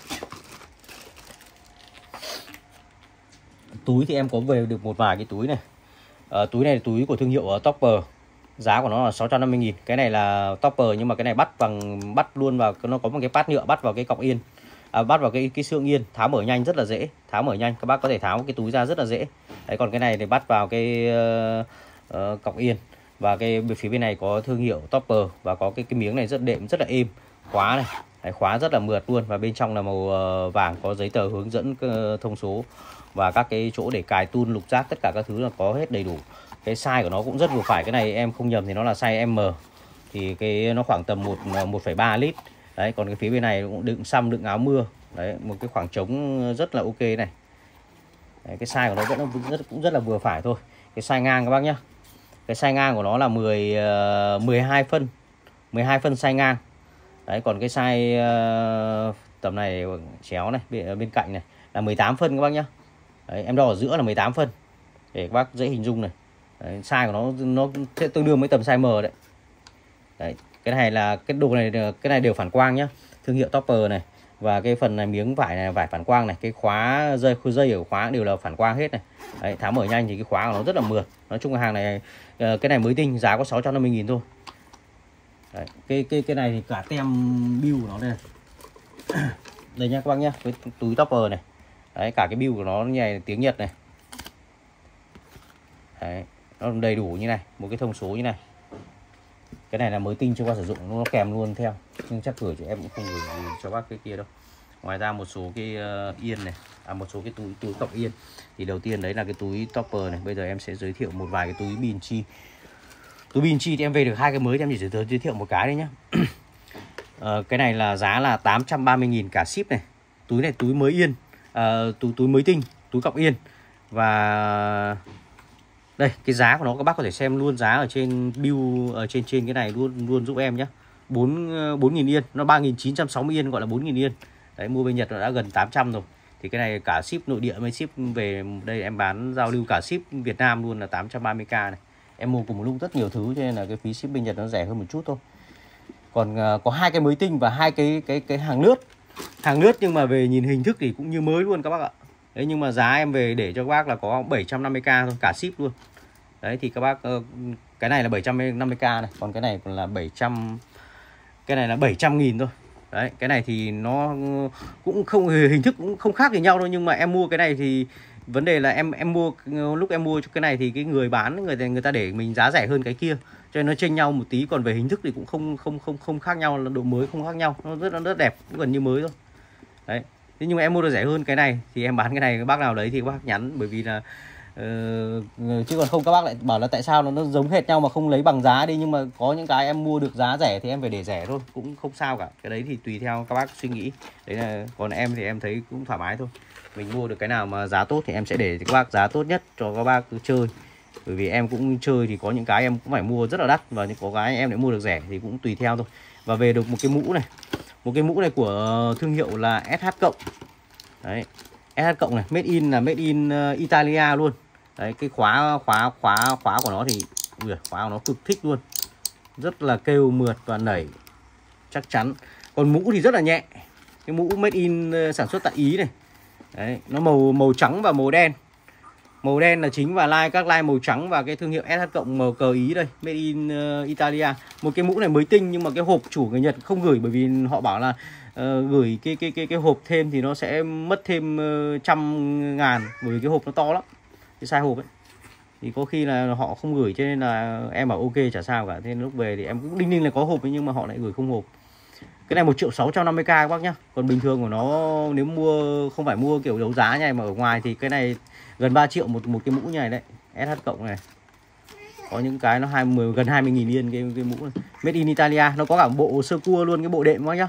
Túi thì em có về được một vài cái túi này. Túi này là túi của thương hiệu Topper. Giá của nó là 650.000. Cái này là Topper nhưng mà cái này bắt luôn vào, nó có một cái pad nhựa bắt vào cái cọc yên. Bắt vào cái xương yên, tháo mở nhanh, rất là dễ. Tháo mở nhanh, các bác có thể tháo cái túi ra rất là dễ. Đấy, còn cái này thì bắt vào cái cọc yên. Và cái phía bên này có thương hiệu Topper và có cái miếng này rất đệm, rất là êm. Khóa này, đấy, khóa rất là mượt luôn, và bên trong là màu vàng, có giấy tờ hướng dẫn thông số và các cái chỗ để cài tool, lục giác, tất cả các thứ là có hết đầy đủ. Cái size của nó cũng rất vừa phải, cái này em không nhầm thì nó là size M, thì cái nó khoảng tầm 1,3 lít. Đấy, còn cái phía bên này cũng đựng xăm, đựng áo mưa. Đấy, một cái khoảng trống rất là ok này. Đấy, cái size của nó cũng rất là vừa phải thôi. Cái size ngang các bác nhá. Cái size ngang của nó là 12 phân. 12 phân size ngang. Đấy, còn cái size tầm này chéo này, bên cạnh này là 18 phân các bác nhá. Đấy, em đo ở giữa là 18 phân để các bác dễ hình dung này. Đấy, size của nó sẽ tương đương với tầm size M đấy. Đấy, cái này là cái đồ này, cái này đều phản quang nhá, thương hiệu Topper này. Và cái phần này miếng vải này, vải phản quang này, cái khóa dây ở khóa đều là phản quang hết này. Đấy, tháo mở nhanh thì cái khóa của nó rất là mượt. Nói chung là hàng này, cái này mới tinh, giá có 650.000 thôi. Đấy, cái này thì cả tem bill của nó đây. Đây nha các bác nhá, cái túi Topper này. Đấy, cả cái bill của nó như này, tiếng Nhật này. Đấy, nó đầy đủ như này, một cái thông số như này. Cái này là mới tinh chưa qua sử dụng, nó kèm luôn theo, nhưng chắc gửi cho em cũng không gửi cho bác cái kia đâu. Ngoài ra một số cái yên này, một số cái túi cọc yên. Thì đầu tiên đấy là cái túi Topper này. Bây giờ em sẽ giới thiệu một vài cái túi B&G. Túi B&G thì em về được 2 cái mới, em chỉ giới thiệu một cái đấy nhá. Cái này là giá là 830.000 cả ship này. Túi này túi mới yên, túi mới tinh, túi cọc yên. Và đây, cái giá của nó các bác có thể xem luôn giá ở trên bill, ở trên cái này luôn giúp em nhé. 4.000 yên, nó 3.960 yên, gọi là 4.000 yên. Đấy, mua bên Nhật nó đã gần 800 rồi. Thì cái này cả ship nội địa mới ship về đây em bán giao lưu cả ship Việt Nam luôn là 830k này. Em mua cùng một lúc rất nhiều thứ cho nên là cái phí ship bên Nhật nó rẻ hơn một chút thôi. Còn có 2 cái mới tinh và 2 cái hàng lướt. Hàng lướt nhưng mà về nhìn hình thức thì cũng như mới luôn các bác ạ. Đấy, nhưng mà giá em về để cho các bác là có 750k thôi, cả ship luôn. Đấy thì các bác, cái này là 750k này, còn cái này còn là 700, cái này là 700.000 thôi. Đấy, cái này thì nó cũng không, hình thức cũng không khác gì nhau đâu, nhưng mà em mua cái này thì vấn đề là em mua, lúc em mua cái này thì cái người bán người ta để mình giá rẻ hơn cái kia, cho nên nó chênh nhau một tí, còn về hình thức thì cũng không khác nhau, là độ mới không khác nhau, nó rất đẹp, cũng gần như mới thôi. Đấy. Thế nhưng mà em mua được rẻ hơn cái này thì em bán cái này, các bác nào đấy thì các bác nhắn, bởi vì là chứ còn không các bác lại bảo là tại sao nó giống hệt nhau mà không lấy bằng giá đi. Nhưng mà có những cái em mua được giá rẻ thì em phải để rẻ thôi, cũng không sao cả. Cái đấy thì tùy theo các bác suy nghĩ. Đấy là còn em thì em thấy cũng thoải mái thôi. Mình mua được cái nào mà giá tốt thì em sẽ để cho các bác giá tốt nhất cho các bác cứ chơi. Bởi vì em cũng chơi thì có những cái em cũng phải mua rất là đắt, và những có cái em lại mua được rẻ thì cũng tùy theo thôi. Và về được một cái mũ này. Một cái mũ này của thương hiệu là SH cộng. Đấy. SH cộng này, made in Italia luôn. Đấy, cái khóa của nó thì khóa của nó cực thích luôn. Rất là kêu mượt và nảy chắc chắn. Còn mũ thì rất là nhẹ. Cái mũ made in sản xuất tại Ý này. Đấy, nó màu trắng và màu đen. Màu đen là chính và các line màu trắng và cái thương hiệu SH cộng màu cờ Ý đây, made in Italia. Một cái mũ này mới tinh nhưng mà cái hộp chủ người Nhật không gửi, bởi vì họ bảo là gửi cái hộp thêm thì nó sẽ mất thêm 100.000, bởi vì cái hộp nó to lắm, cái size hộp ấy. Thì có khi là họ không gửi, cho nên là em bảo ok chả sao cả. Thế lúc về thì em cũng đinh ninh là có hộp ấy, nhưng mà họ lại gửi không hộp. Cái này 1.650.000 các bác nhá. Còn bình thường của nó nếu mua không phải mua kiểu đấu giá này mà ở ngoài thì cái này gần 3 triệu một cái mũ như này đấy. SH cộng này. Có những cái nó gần 20.000 yên cái mũ này. Made in Italia, nó có cả bộ sơ cua luôn, cái bộ đệm các nhá.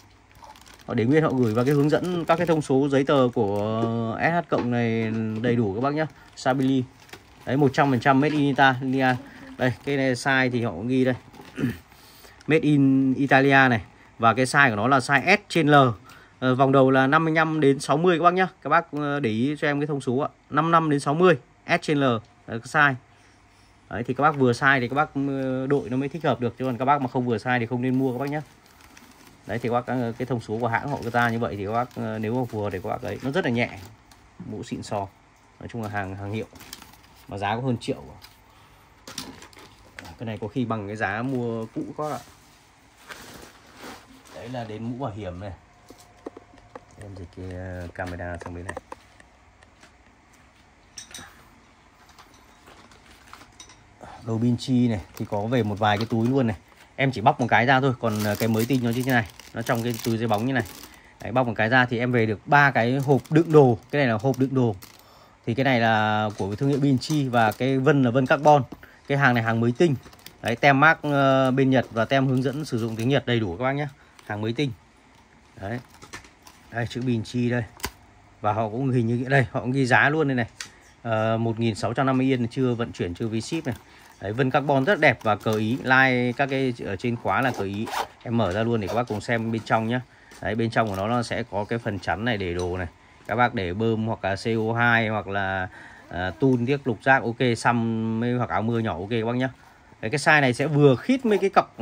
Họ để nguyên, họ gửi vào cái hướng dẫn các cái thông số giấy tờ của SH cộng này đầy đủ các bác nhá. Sabili. Đấy 100% made in Italia. Đây, cái này size thì họ cũng ghi đây. Made in Italia này. Và cái size của nó là size S trên L. Vòng đầu là 55 đến 60 các bác nhá. Các bác để ý cho em cái thông số ạ. 55 đến 60 S trên L. Đấy, cái size. Đấy thì các bác vừa size thì các bác đội nó mới thích hợp được, chứ còn các bác mà không vừa size thì không nên mua các bác nhá. Đấy thì các bác cái thông số của hãng họ người ta như vậy thì các bác nếu mà phù hợp thì các bác ấy, nó rất là nhẹ. Mũ xịn sò. Nói chung là hàng hiệu. Mà giá có hơn triệu. Cái này có khi bằng cái giá mua cũ các ạ. Đấy là đến mũ bảo hiểm này. Em dịch cái camera sang bên này. Đồ Binchi này thì có về một vài cái túi luôn này. Em chỉ bóc một cái ra thôi, còn cái mới tinh nó như thế này, nó trong cái túi giấy bóng như này. Đấy, bóc một cái ra thì em về được 3 cái hộp đựng đồ. Cái này là hộp đựng đồ. Thì cái này là của thương hiệu Binchi và cái vân là vân carbon. Cái hàng này hàng mới tinh. Đấy, tem mác bên Nhật và tem hướng dẫn sử dụng tiếng Nhật đầy đủ các bác nhé. Hàng mới tinh. Đấy. Đây chữ Binchi đây. Và họ cũng hình như đây, họ cũng ghi giá luôn đây này. 1.650 yên, chưa vận chuyển, chưa V-ship này. Đấy, vân carbon rất đẹp và cờ Ý, like các cái ở trên khóa là cờ Ý. Em mở ra luôn để các bác cùng xem bên trong nhá. Đấy, bên trong của nó sẽ có cái phần chắn này để đồ này. Các bác để bơm hoặc là CO2 hoặc là tun tiếc lục giác ok, xăm hoặc áo mưa nhỏ ok các bác nhá. Đấy, cái size này sẽ vừa khít với cái cọc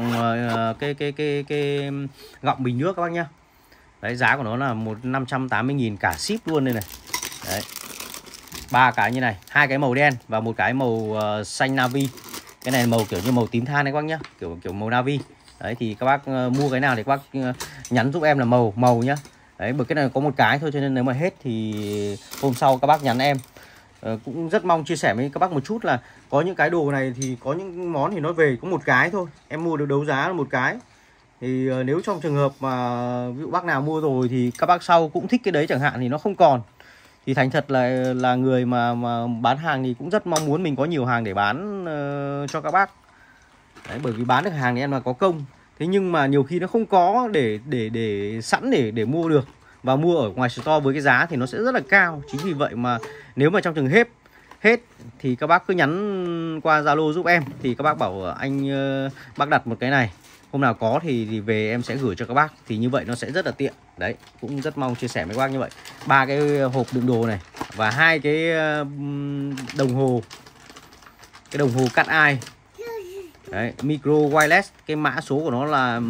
cái gọng bình nước các bác nhá. Đấy, giá của nó là 580.000 cả ship luôn đây này. Đấy. 3 cái như này, 2 cái màu đen và một cái màu xanh navy. Cái này màu kiểu như màu tím than đấy các bác nhá, kiểu màu navy. Đấy thì các bác mua cái nào thì các bác nhắn giúp em là màu nhá. Đấy, bởi cái này có một cái thôi cho nên nếu mà hết thì hôm sau các bác nhắn em. Cũng rất mong chia sẻ với các bác một chút là có những cái đồ này thì có những món thì nó về có một cái thôi. Em mua được đấu giá là một cái. Thì nếu trong trường hợp mà ví dụ bác nào mua rồi thì các bác sau cũng thích cái đấy chẳng hạn thì nó không còn. Thì thành thật là người mà bán hàng thì cũng rất mong muốn mình có nhiều hàng để bán cho các bác. Đấy, bởi vì bán được hàng thì em là có công. Thế nhưng mà nhiều khi nó không có để sẵn để mua được. Và mua ở ngoài store với cái giá thì nó sẽ rất là cao. Chính vì vậy mà nếu mà trong trường hết thì các bác cứ nhắn qua Zalo giúp em. Thì các bác bảo anh bác đặt một cái này. Hôm nào có thì về em sẽ gửi cho các bác. Thì như vậy nó sẽ rất là tiện. Đấy, cũng rất mong chia sẻ với các bác như vậy. 3 cái hộp đựng đồ này. Và 2 cái đồng hồ. Cái đồng hồ Cat Eye. Đấy, micro wireless. Cái mã số của nó là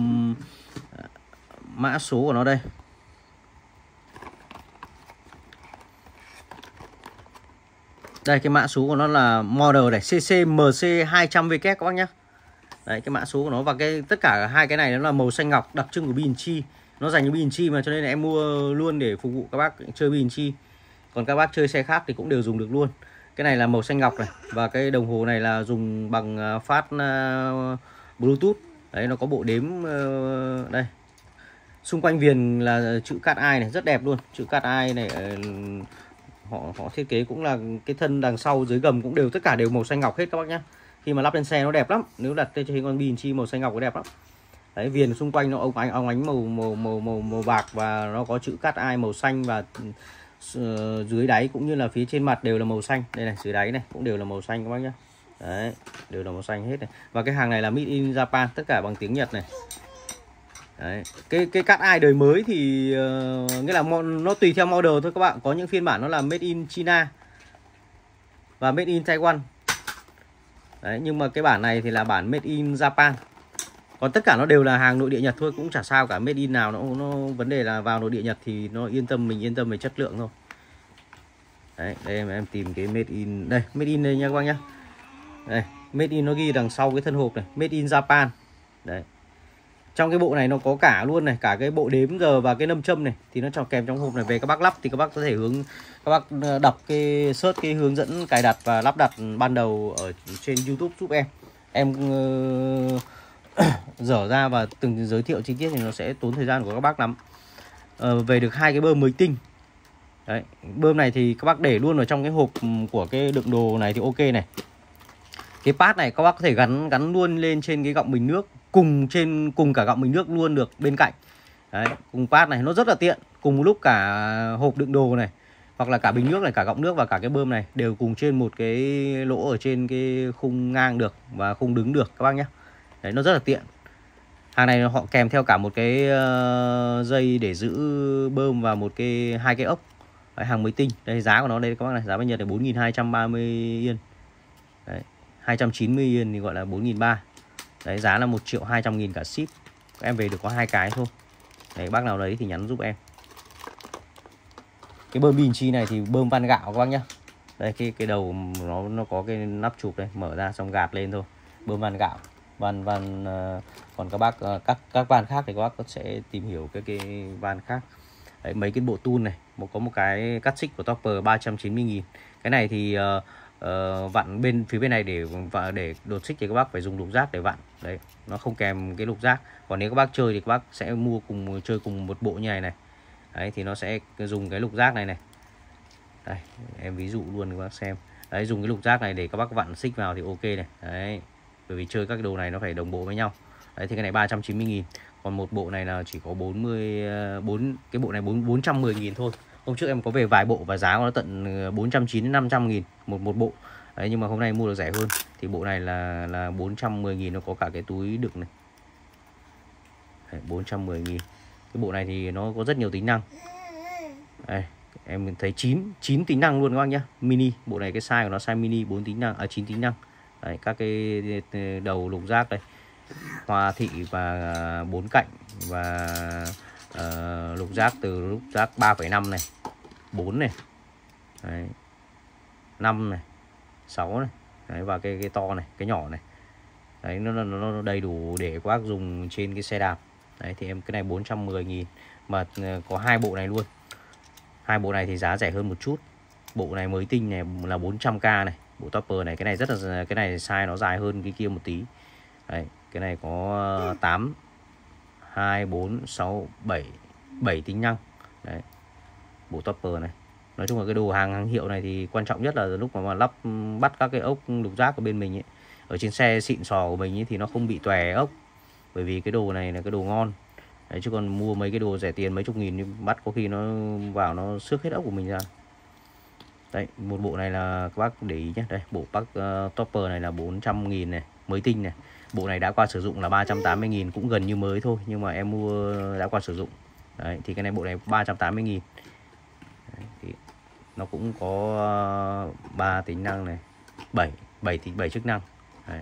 mã số của nó đây. Đây, cái mã số của nó là model này, CCMC 200W các bác nhé. Đấy, cái mã số của nó và tất cả hai cái này nó là màu xanh ngọc đặc trưng của Binchi. Nó dành cho Binchi mà, cho nên là em mua luôn để phục vụ các bác chơi Binchi. Còn các bác chơi xe khác thì cũng đều dùng được luôn. Cái này là màu xanh ngọc này, và cái đồng hồ này là dùng bằng phát Bluetooth. Đấy, nó có bộ đếm đây. Xung quanh viền là chữ Cat Eye này, rất đẹp luôn. Chữ Cat Eye này họ thiết kế cũng là cái thân đằng sau dưới gầm cũng đều tất cả đều màu xanh ngọc hết các bác nhá. Khi mà lắp lên xe nó đẹp lắm, nếu đặt trên con Binchi màu xanh ngọc nó đẹp lắm. Đấy, viền xung quanh nó óng ánh màu bạc, và nó có chữ Cat Eye màu xanh, và dưới đáy cũng như là phía trên mặt đều là màu xanh. Đây này, dưới đáy này cũng đều là màu xanh các bác nhá. Đấy, đều là màu xanh hết này. Và cái hàng này là made in Japan, tất cả bằng tiếng Nhật này. Đấy, cái Cat Eye đời mới thì nghĩa là nó tùy theo model thôi các bạn. Có những phiên bản nó là made in China và made in Taiwan. Đấy, nhưng mà cái bản này thì là bản made in Japan. Còn tất cả nó đều là hàng nội địa Nhật thôi, cũng chả sao cả. Made in nào nó vấn đề là vào nội địa Nhật thì nó mình yên tâm về chất lượng thôi. Đấy, đây em tìm cái made in đây, made in đây nha các bác nhá. Đây, made in nó ghi đằng sau cái thân hộp này, made in Japan. Đấy. Trong cái bộ này nó có cả luôn này, cả cái bộ đếm giờ và cái nâm châm này thì nó cho kèm trong hộp này. Về các bác lắp thì các bác có thể các bác đọc search cái hướng dẫn cài đặt và lắp đặt ban đầu ở trên YouTube giúp em. Em dở ra và từng giới thiệu chi tiết thì nó sẽ tốn thời gian của các bác lắm. Về được 2 cái bơm mới tinh. Đấy, bơm này thì các bác để luôn ở trong cái hộp của cái đựng đồ này thì ok này. Cái pad này các bác có thể gắn luôn lên trên cái gọng bình nước, cùng cả gọng bình nước luôn được bên cạnh. Đấy, cùng pad này nó rất là tiện, cùng một lúc cả hộp đựng đồ này, hoặc là cả bình nước này, cả gọng nước và cả cái bơm này đều cùng trên một cái lỗ ở trên cái khung ngang được và khung đứng được các bác nhé. Đấy, nó rất là tiện. Hàng này họ kèm theo cả một cái dây để giữ bơm và hai cái ốc. Đấy, hàng mới tinh. Đây giá của nó đây các bác này, giá bên Nhật là 4.230 yên. Đấy, 290 yên thì gọi là 4.300. Đấy, giá là 1.200.000 cả ship. Các em về được có 2 cái thôi. Đấy, bác nào đấy thì nhắn giúp em. Cái bơm Binchi này thì bơm van gạo các bác nhá. Đây, cái đầu nó có cái nắp chụp đây, mở ra xong gạt lên thôi. Bơm van gạo. Còn các bác các van khác thì các bác sẽ tìm hiểu cái van khác. Đấy, mấy cái bộ tool này, có một cái cắt xích của Topper 390.000. Cái này thì vặn phía bên này để đột xích thì các bác phải dùng lục giác để vặn. Đấy, nó không kèm cái lục giác. Còn nếu các bác chơi thì các bác sẽ chơi cùng một bộ như này này. Đấy, thì nó sẽ dùng cái lục giác này này. Đây, em ví dụ luôn các bác xem. Đấy, dùng cái lục giác này để các bác vặn xích vào thì ok này. Đấy, bởi vì chơi các đồ này nó phải đồng bộ với nhau. Đấy, thì cái này 390.000. Còn một bộ này là chỉ có cái bộ này 410.000 thôi. Hôm trước em có về vài bộ và giá của nó tận 490 đến 500.000 một bộ. Đấy, nhưng mà hôm nay mua được rẻ hơn. Thì bộ này là 410.000, nó có cả cái túi đựng này. Đấy, 410.000. Cái bộ này thì nó có rất nhiều tính năng. Đây, em thấy 9 tính năng luôn các bác nhá. Mini, bộ này cái size của nó size mini, 9 tính năng. Đấy, các cái đầu lục giác đây, hoa thị và 4 cạnh, và lục giác từ lục giác 3,5 này, 4 này, đấy, 5 này, 6 này, đấy, và cái to này, cái nhỏ này. Đấy, nó đầy đủ để các bác dùng trên cái xe đạp. Đấy, thì cái này 410.000 mà có 2 bộ này luôn. 2 bộ này thì giá rẻ hơn một chút. Bộ này mới tinh này là 400k này, bộ Topper này, cái này cái này size nó dài hơn cái kia một tí. Đấy, cái này có 8 2 4 6 7 tính năng. Đấy, bộ Topper này. Nói chung là cái đồ hàng hiệu này thì quan trọng nhất là lúc mà bắt các cái ốc lục giác ở bên mình ấy, ở trên xe xịn sò của mình ấy, thì nó không bị tòe ốc. Bởi vì cái đồ này là cái đồ ngon. Đấy, chứ còn mua mấy cái đồ rẻ tiền mấy chục nghìn thì bắt có khi nó vào nó xước hết ốc của mình ra. Đấy, một bộ này là các bác để ý nhé. Đây, bộ Topper này là 400.000 này, mới tinh này. Bộ này đã qua sử dụng là 380.000, cũng gần như mới thôi, nhưng mà em mua đã qua sử dụng. Đấy, thì cái này bộ này 380.000. Đấy, thì nó cũng có 3 tính năng này, 7 chức năng. Đấy.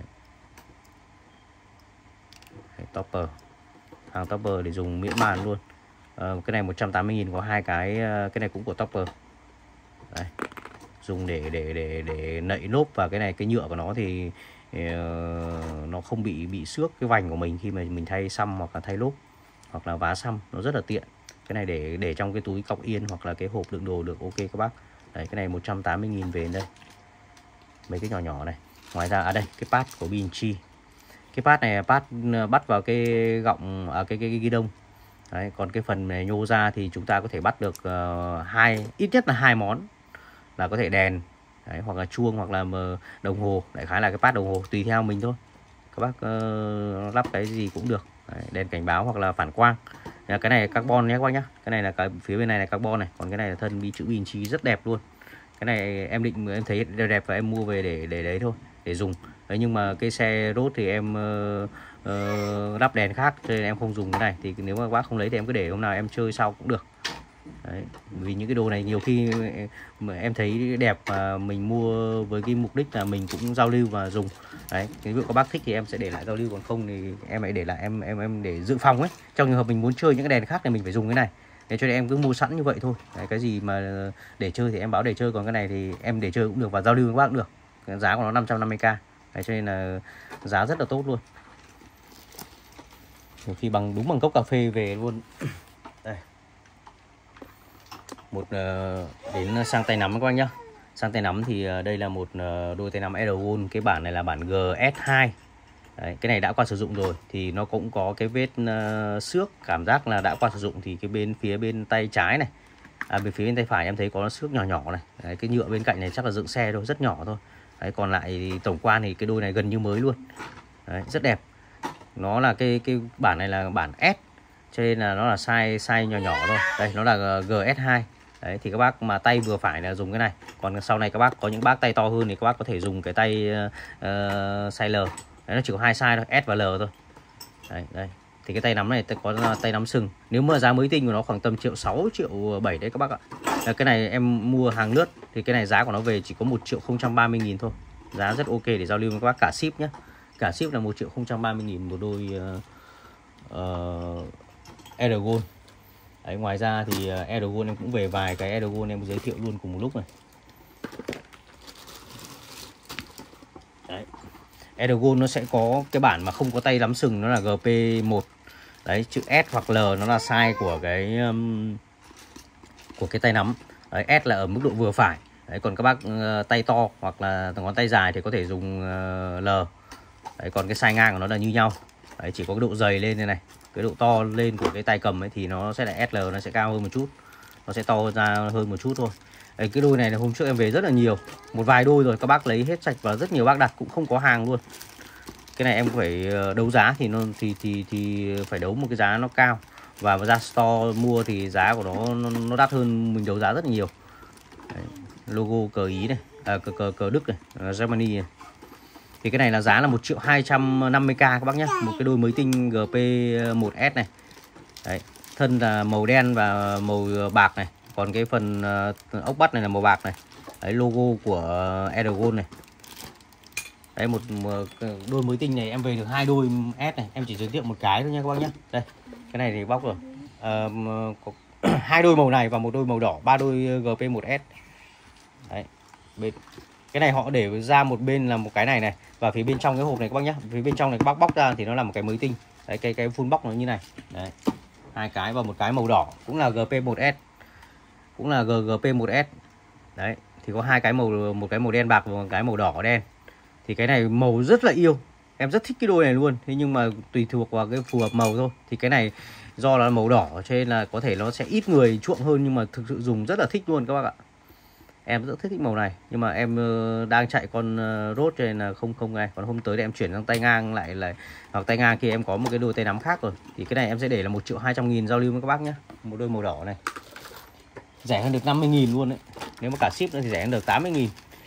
Đấy, Topper. Hàng Topper để dùng miễn bàn luôn. Cái này 180.000 có 2 cái này cũng của Topper. Đây, dùng để nậy lốp, và cái này cái nhựa của nó thì nó không bị xước cái vành của mình khi mà mình thay xăm hoặc là thay lốp hoặc là vá xăm, nó rất là tiện. Cái này để trong cái túi cọc yên hoặc là cái hộp đựng đồ được ok các bác. Đấy, cái này 180.000 về đây. mấy cái nhỏ nhỏ này. Ngoài ra ở đây cái pad của Binchi, cái pad này pad bắt vào cái gọng cái ghi đông. Đấy, còn cái phần này nhô ra thì chúng ta có thể bắt được ít nhất là 2 món, là có thể đèn đấy, hoặc là chuông, hoặc là đồng hồ. Đại khái là cái pad đồng hồ tùy theo mình thôi, các bác lắp cái gì cũng được. Đấy, đèn cảnh báo hoặc là phản quang. Cái này carbon nhé các bác nhá. Cái này là cái phía bên này là carbon này, còn cái này là thân chữ Binchi rất đẹp luôn. Cái này em định, em thấy đẹp và em mua về để đấy thôi, để dùng. Đấy, nhưng mà cái xe Rốt thì em lắp đèn khác cho nên em không dùng cái này. Thì nếu mà các bác không lấy thì em cứ để hôm nào em chơi sau cũng được. Đấy, vì những cái đồ này nhiều khi mà em thấy đẹp và mình mua với cái mục đích là mình cũng giao lưu và dùng. Đấy, ví dụ các bác thích thì em sẽ để lại giao lưu, còn không thì em hãy để lại em để dự phòng ấy. Trong trường hợp mình muốn chơi những cái đèn khác thì mình phải dùng cái này. Thế cho nên em cứ mua sẵn như vậy thôi. Đấy, cái gì mà để chơi thì em báo để chơi, còn cái này thì em để chơi cũng được và giao lưu với các bác cũng được. Cái giá của nó 550k. Đấy, cho nên là giá rất là tốt luôn. Nhiều khi đúng bằng cốc cà phê về luôn. Đây. Đến sang tay nắm các anh nhá. Sang tay nắm thì đây là một đôi tay nắm Ergon. Cái bản này là bản GS2. Đấy, cái này đã qua sử dụng rồi thì nó cũng có cái vết xước, cảm giác là đã qua sử dụng. Thì cái phía bên tay trái này, bên tay phải em thấy có nó xước nhỏ nhỏ này. Đấy, cái nhựa bên cạnh này chắc là dựng xe thôi, rất nhỏ thôi. Đấy, còn lại thì tổng quan thì cái đôi này gần như mới luôn. Đấy, rất đẹp. Nó là cái bản này là bản S, cho nên là nó là size nhỏ nhỏ thôi. Đây, nó là GS2. Đấy, thì các bác mà tay vừa phải là dùng cái này. Còn sau này các bác có những bác tay to hơn thì các bác có thể dùng cái tay size L. Đấy, nó chỉ có 2 size thôi, S và L thôi. Đấy, đây. Thì cái tay nắm này có tay nắm sừng. Nếu mà giá mới tinh của nó khoảng tầm 1.6 1.7 đấy các bác ạ. Cái này em mua hàng lướt thì cái này giá của nó về chỉ có 1.030.000 thôi. Giá rất ok để giao lưu với các bác, cả ship nhé. Cả ship là 1.030.000 một đôi Ergon. Đấy, ngoài ra thì Ergon em cũng về vài cái Ergon em giới thiệu luôn cùng một lúc này. Đấy. Ergon nó sẽ có cái bản mà không có tay nắm sừng, nó là GP1. Đấy, chữ S hoặc L nó là size của cái tay nắm. Đấy, S là ở mức độ vừa phải. Đấy, còn các bác tay to hoặc là ngón tay dài thì có thể dùng L. Đấy, còn cái size ngang của nó là như nhau. Đấy, chỉ có cái độ dày lên đây này, cái độ to lên của cái tay cầm ấy thì nó sẽ là SL, nó sẽ cao hơn một chút, nó sẽ to ra hơn một chút thôi. Đấy, cái đôi này là hôm trước em về rất là nhiều, một vài đôi rồi, các bác lấy hết sạch và rất nhiều bác đặt cũng không có hàng luôn. Cái này em phải đấu giá thì thì phải đấu một cái giá nó cao, và ra store mua thì giá của nó đắt hơn mình đấu giá rất là nhiều. Đấy, logo cờ Ý này, cờ Đức này, Germany này. Thì cái này là giá là 1.250.000 các bác nhé. Một cái đôi mới tinh GP1S này. Đấy, thân là màu đen và màu bạc này. Còn cái phần ốc bắt này là màu bạc này. Đấy, logo của Ergon này. Đấy, một đôi mới tinh này em về được 2 đôi S này. Em chỉ giới thiệu một cái thôi nha các bác nhé. Đây, cái này thì bóc rồi. Có 2 đôi màu này và một đôi màu đỏ, 3 đôi GP1S. Đấy, cái này họ để ra một bên là một cái này, và phía bên trong cái hộp này các bác nhé, phía bên trong này các bác bóc ra thì nó là một cái mới tinh. Đấy, cái full box nó như này. Đấy, 2 cái và một cái màu đỏ cũng là GP1S, cũng là GP1S. Đấy, thì có 2 cái màu, một cái màu đen bạc và một cái màu đỏ đen. Thì cái này màu rất là yêu, em rất thích cái đôi này luôn. Thế nhưng mà tùy thuộc vào cái phù hợp màu thôi. Thì cái này do là màu đỏ cho nên là có thể nó sẽ ít người chuộng hơn, nhưng mà thực sự dùng rất là thích luôn các bác ạ. Em rất thích màu này, nhưng mà em đang chạy con Rốt cho nên là không ngay. Còn hôm tới thì em chuyển sang tay ngang lại, hoặc tay ngang kia em có một cái đôi tay nắm khác rồi. Thì cái này em sẽ để là 1.200.000 giao lưu với các bác nhé. Một đôi màu đỏ này rẻ hơn được 50.000 luôn đấy. Nếu mà cả ship nữa thì rẻ hơn được 80.000.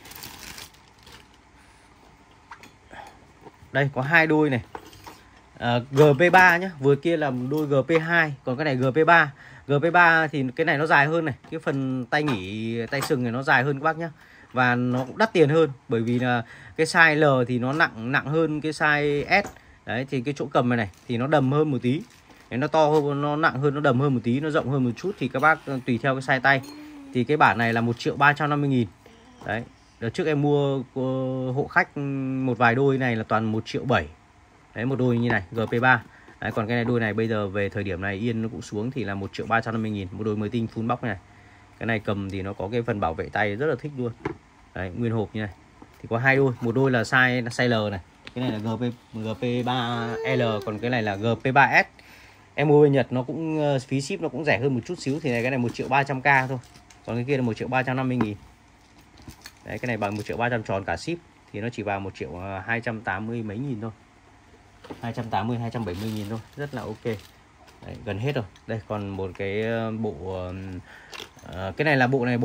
Đây có 2 đôi này, GP3 nhé. Vừa kia là đôi GP2, còn cái này GP3. GP3 thì cái này nó dài hơn này, cái phần tay nghỉ, tay sừng này nó dài hơn các bác nhé. Và nó cũng đắt tiền hơn, bởi vì là cái size L thì nó nặng hơn cái size S. Đấy, thì cái chỗ cầm này thì nó đầm hơn một tí. Đấy, nó to hơn, nó nặng hơn, nó đầm hơn một tí, nó rộng hơn một chút. Thì các bác tùy theo cái size tay. Thì cái bản này là 1.350.000. Đấy, đợt trước em mua hộ khách một vài đôi này là toàn 1.700.000. Đấy, một đôi như này GP3. Đấy, còn cái này đôi này bây giờ về thời điểm này yên nó cũng xuống thì là 1.350.000. Một đôi mới tinh full box này. Cái này cầm thì nó có cái phần bảo vệ tay rất là thích luôn. Đấy, nguyên hộp như này. thì có hai đôi, một đôi là size L này, cái này là GP3L, còn cái này là GP3S. Em mua bên Nhật nó cũng phí ship nó cũng rẻ hơn một chút xíu, thì này cái này 1.300.000 thôi, còn cái kia là 1.350.000. Đấy, cái này bằng 1.300.000 tròn cả ship thì nó chỉ vào 1.280 mấy nghìn thôi, 270-270.000 thôi, rất là ok. Đấy, gần hết rồi. Đây còn một cái bộ cái này là bộ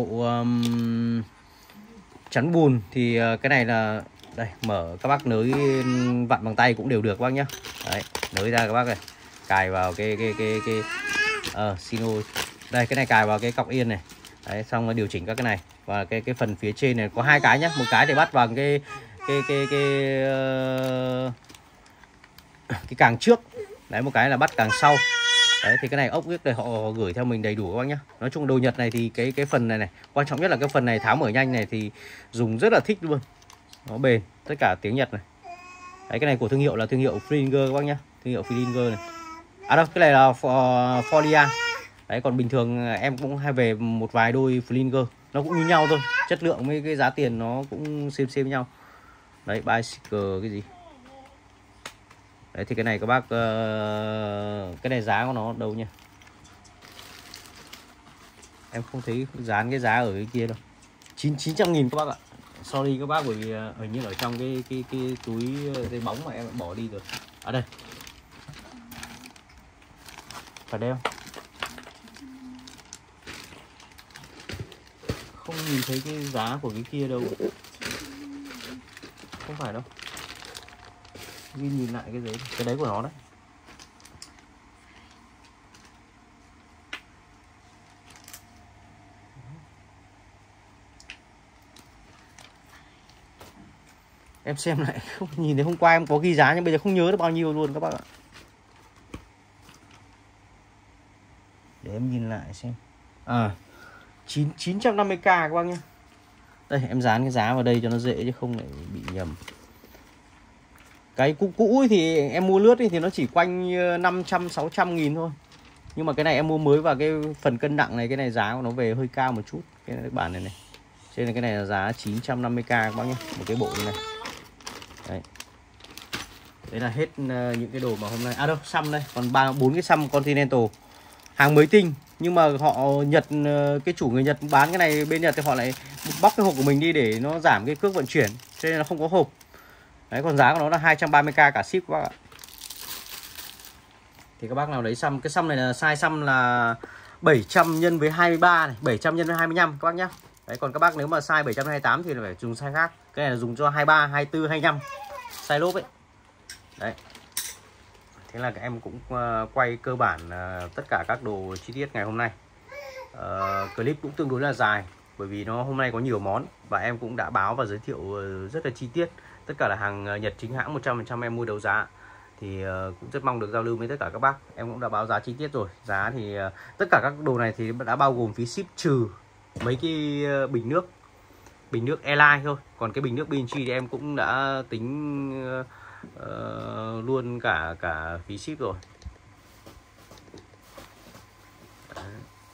chắn bùn, thì cái này là đây, mở các bác nới vặn bằng tay cũng đều được các bác nhá. Đấy, nới ra các bác này, cài vào cái Sino. Đây, cái này cài vào cái cọc yên này. Đấy, xong rồi điều chỉnh các cái này, và cái phần phía trên này có hai cái nhá, một cái để bắt vào cái càng trước. Đấy, một cái là bắt càng sau. Đấy, thì cái này ốc viết đây họ gửi theo mình đầy đủ các bác nhá. Nói chung đồ Nhật này thì cái phần này quan trọng nhất là cái phần này tháo mở nhanh này thì dùng rất là thích luôn, nó bền, tất cả tiếng Nhật này. Đấy, cái này của thương hiệu là thương hiệu Flinger các bác nhá, thương hiệu Flinger này. À đâu, cái này là Folia. Đấy, còn bình thường em cũng hay về một vài đôi Flinger, nó cũng như nhau thôi, chất lượng với cái giá tiền nó cũng xem với nhau. Đấy, bicycle cái gì. Đấy, thì cái này các bác cái này giá của nó đâu nha, em không thấy dán cái giá ở cái kia đâu. 900.000 các bác ạ. Sorry các bác, bởi vì hình như ở trong cái túi dây bóng mà em bỏ đi rồi. À đây, phải đeo, không nhìn thấy cái giá của cái kia đâu, không phải đâu. Nhìn lại cái giấy, cái đấy của nó đấy. Em xem lại, không nhìn thấy hôm qua em có ghi giá nhưng bây giờ không nhớ được bao nhiêu luôn các bác ạ. Để em nhìn lại xem. 950.000 các bác nhé. Đây em dán cái giá vào đây cho nó dễ chứ không lại bị nhầm. Cái cũ thì em mua lướt thì nó chỉ quanh 500-600.000 thôi. Nhưng mà cái này em mua mới vào cái phần cân nặng này, cái này giá của nó về hơi cao một chút. Cái bản này này. Cho nên cái này là giá 950.000 các bác nhé. Một cái bộ như này. Đấy. Đấy là hết những cái đồ mà hôm nay. À đâu, xăm đây, còn 4 cái xăm Continental. Hàng mới tinh, nhưng mà họ Nhật, cái chủ người Nhật bán cái này bên Nhật thì họ lại bóc cái hộp của mình đi để nó giảm cái cước vận chuyển, cho nên là không có hộp. Đấy, còn giá của nó là 230.000 cả ship các bác ạ. Thì các bác nào lấy xăm, cái xăm này là size xăm là 700 x 23 này, 700 x 25 các bác nhá. Đấy, còn các bác nếu mà size 728 thì phải dùng size khác. Cái này là dùng cho 23, 24, 25 size lốp ấy. Đấy. Thế là các em cũng quay cơ bản tất cả các đồ chi tiết ngày hôm nay. Clip cũng tương đối là dài, bởi vì nó hôm nay có nhiều món và em cũng đã báo và giới thiệu rất là chi tiết. Tất cả là hàng Nhật chính hãng 100% em mua đấu giá. Thì cũng rất mong được giao lưu với tất cả các bác. Em cũng đã báo giá chi tiết rồi. Giá thì tất cả các đồ này thì đã bao gồm phí ship trừ mấy cái bình nước Airline thôi. Còn cái bình nước BNG thì em cũng đã tính luôn cả phí ship rồi. Đấy.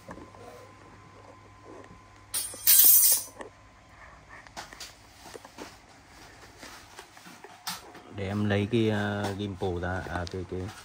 Để em lấy cái gimbal ra, cái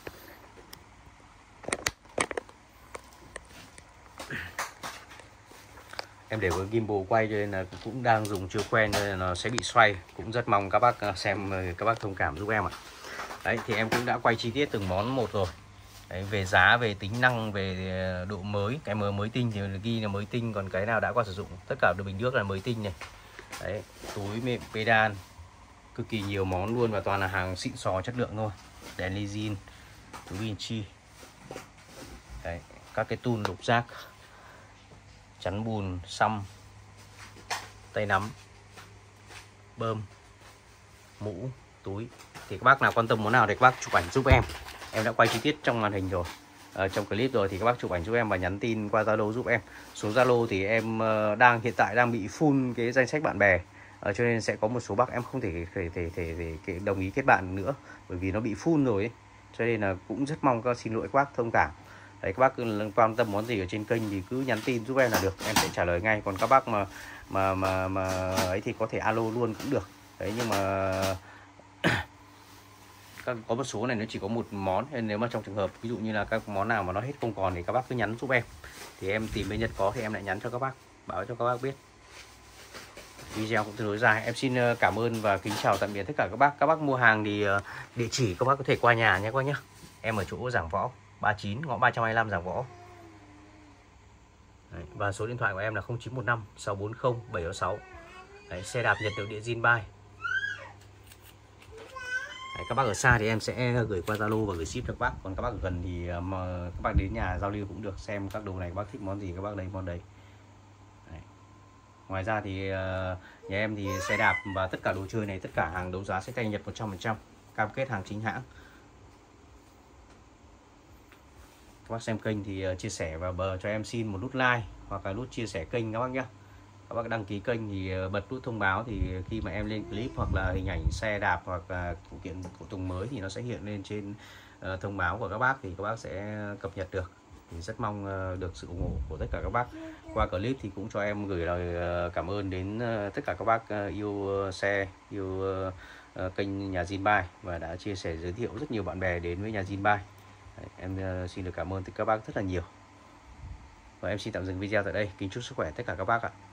em để với gimbal quay cho nên là cũng đang dùng chưa quen, cho nên nó sẽ bị xoay. Cũng rất mong các bác xem, các bác thông cảm giúp em ạ. Đấy, thì em cũng đã quay chi tiết từng món một rồi. Đấy, về giá, về tính năng, về độ mới. Cái mới tinh thì ghi là mới tinh, còn cái nào đã qua sử dụng tất cả đều bình nước là mới tinh này. Đấy, túi pedal cực kỳ nhiều món luôn, và toàn là hàng xịn sò chất lượng thôi. Đèn ly zin, túi Vinci. Đấy, các cái tool lục giác, chắn bùn, xăm, tay nắm, bơm, mũ, túi. Thì các bác nào quan tâm món nào thì các bác chụp ảnh giúp em. Em đã quay chi tiết trong màn hình rồi, trong clip rồi, thì các bác chụp ảnh giúp em và nhắn tin qua Zalo giúp em. Số Zalo thì em hiện tại đang bị full cái danh sách bạn bè, cho nên sẽ có một số bác em không thể đồng ý kết bạn nữa, bởi vì nó bị full rồi ấy. Cho nên là cũng rất mong các xin lỗi các bác thông cảm. Đấy, các bác quan tâm món gì ở trên kênh thì cứ nhắn tin giúp em là được, em sẽ trả lời ngay. Còn các bác mà ấy thì có thể alo luôn cũng được. Đấy, nhưng mà có một số này nó chỉ có một món, nên nếu mà trong trường hợp ví dụ như là các món nào mà nó hết không còn thì các bác cứ nhắn giúp em, thì em tìm bên Nhật có thì em lại nhắn cho các bác, báo cho các bác biết. Video cũng tương đối dài. Em xin cảm ơn và kính chào tạm biệt tất cả các bác. Các bác mua hàng thì địa chỉ các bác có thể qua nhà nhé các bác nhé. Em ở chỗ Giảng Võ 39 ngõ 325 Giảng Võ. Đấy, và số điện thoại của em là 0915 640 766. Đấy, xe đạp Nhật nội địa zin bay. Đấy, các bác ở xa thì em sẽ gửi qua Zalo và gửi ship cho các bác. Còn các bác ở gần thì các bác đến nhà giao lưu cũng được, xem các đồ này các bác thích món gì các bác lấy món đấy. Đấy. Ngoài ra thì nhà em thì xe đạp và tất cả đồ chơi này, tất cả hàng đấu giá sẽ tay Nhật 100%, cam kết hàng chính hãng. Các bác xem kênh thì chia sẻ và cho em xin một nút like hoặc là nút chia sẻ kênh các bác nhé. Các bác đăng ký kênh thì bật nút thông báo, thì khi mà em lên clip hoặc là hình ảnh xe đạp hoặc là phụ kiện phụ tùng mới thì nó sẽ hiện lên trên thông báo của các bác, thì các bác sẽ cập nhật được. Thì rất mong được sự ủng hộ của tất cả các bác. Qua clip thì cũng cho em gửi lời cảm ơn đến tất cả các bác yêu xe, yêu kênh nhà zin bay và đã chia sẻ giới thiệu rất nhiều bạn bè đến với nhà zin bay. Em xin được cảm ơn tất cả các bác rất là nhiều. Và em xin tạm dừng video tại đây. Kính chúc sức khỏe tất cả các bác ạ.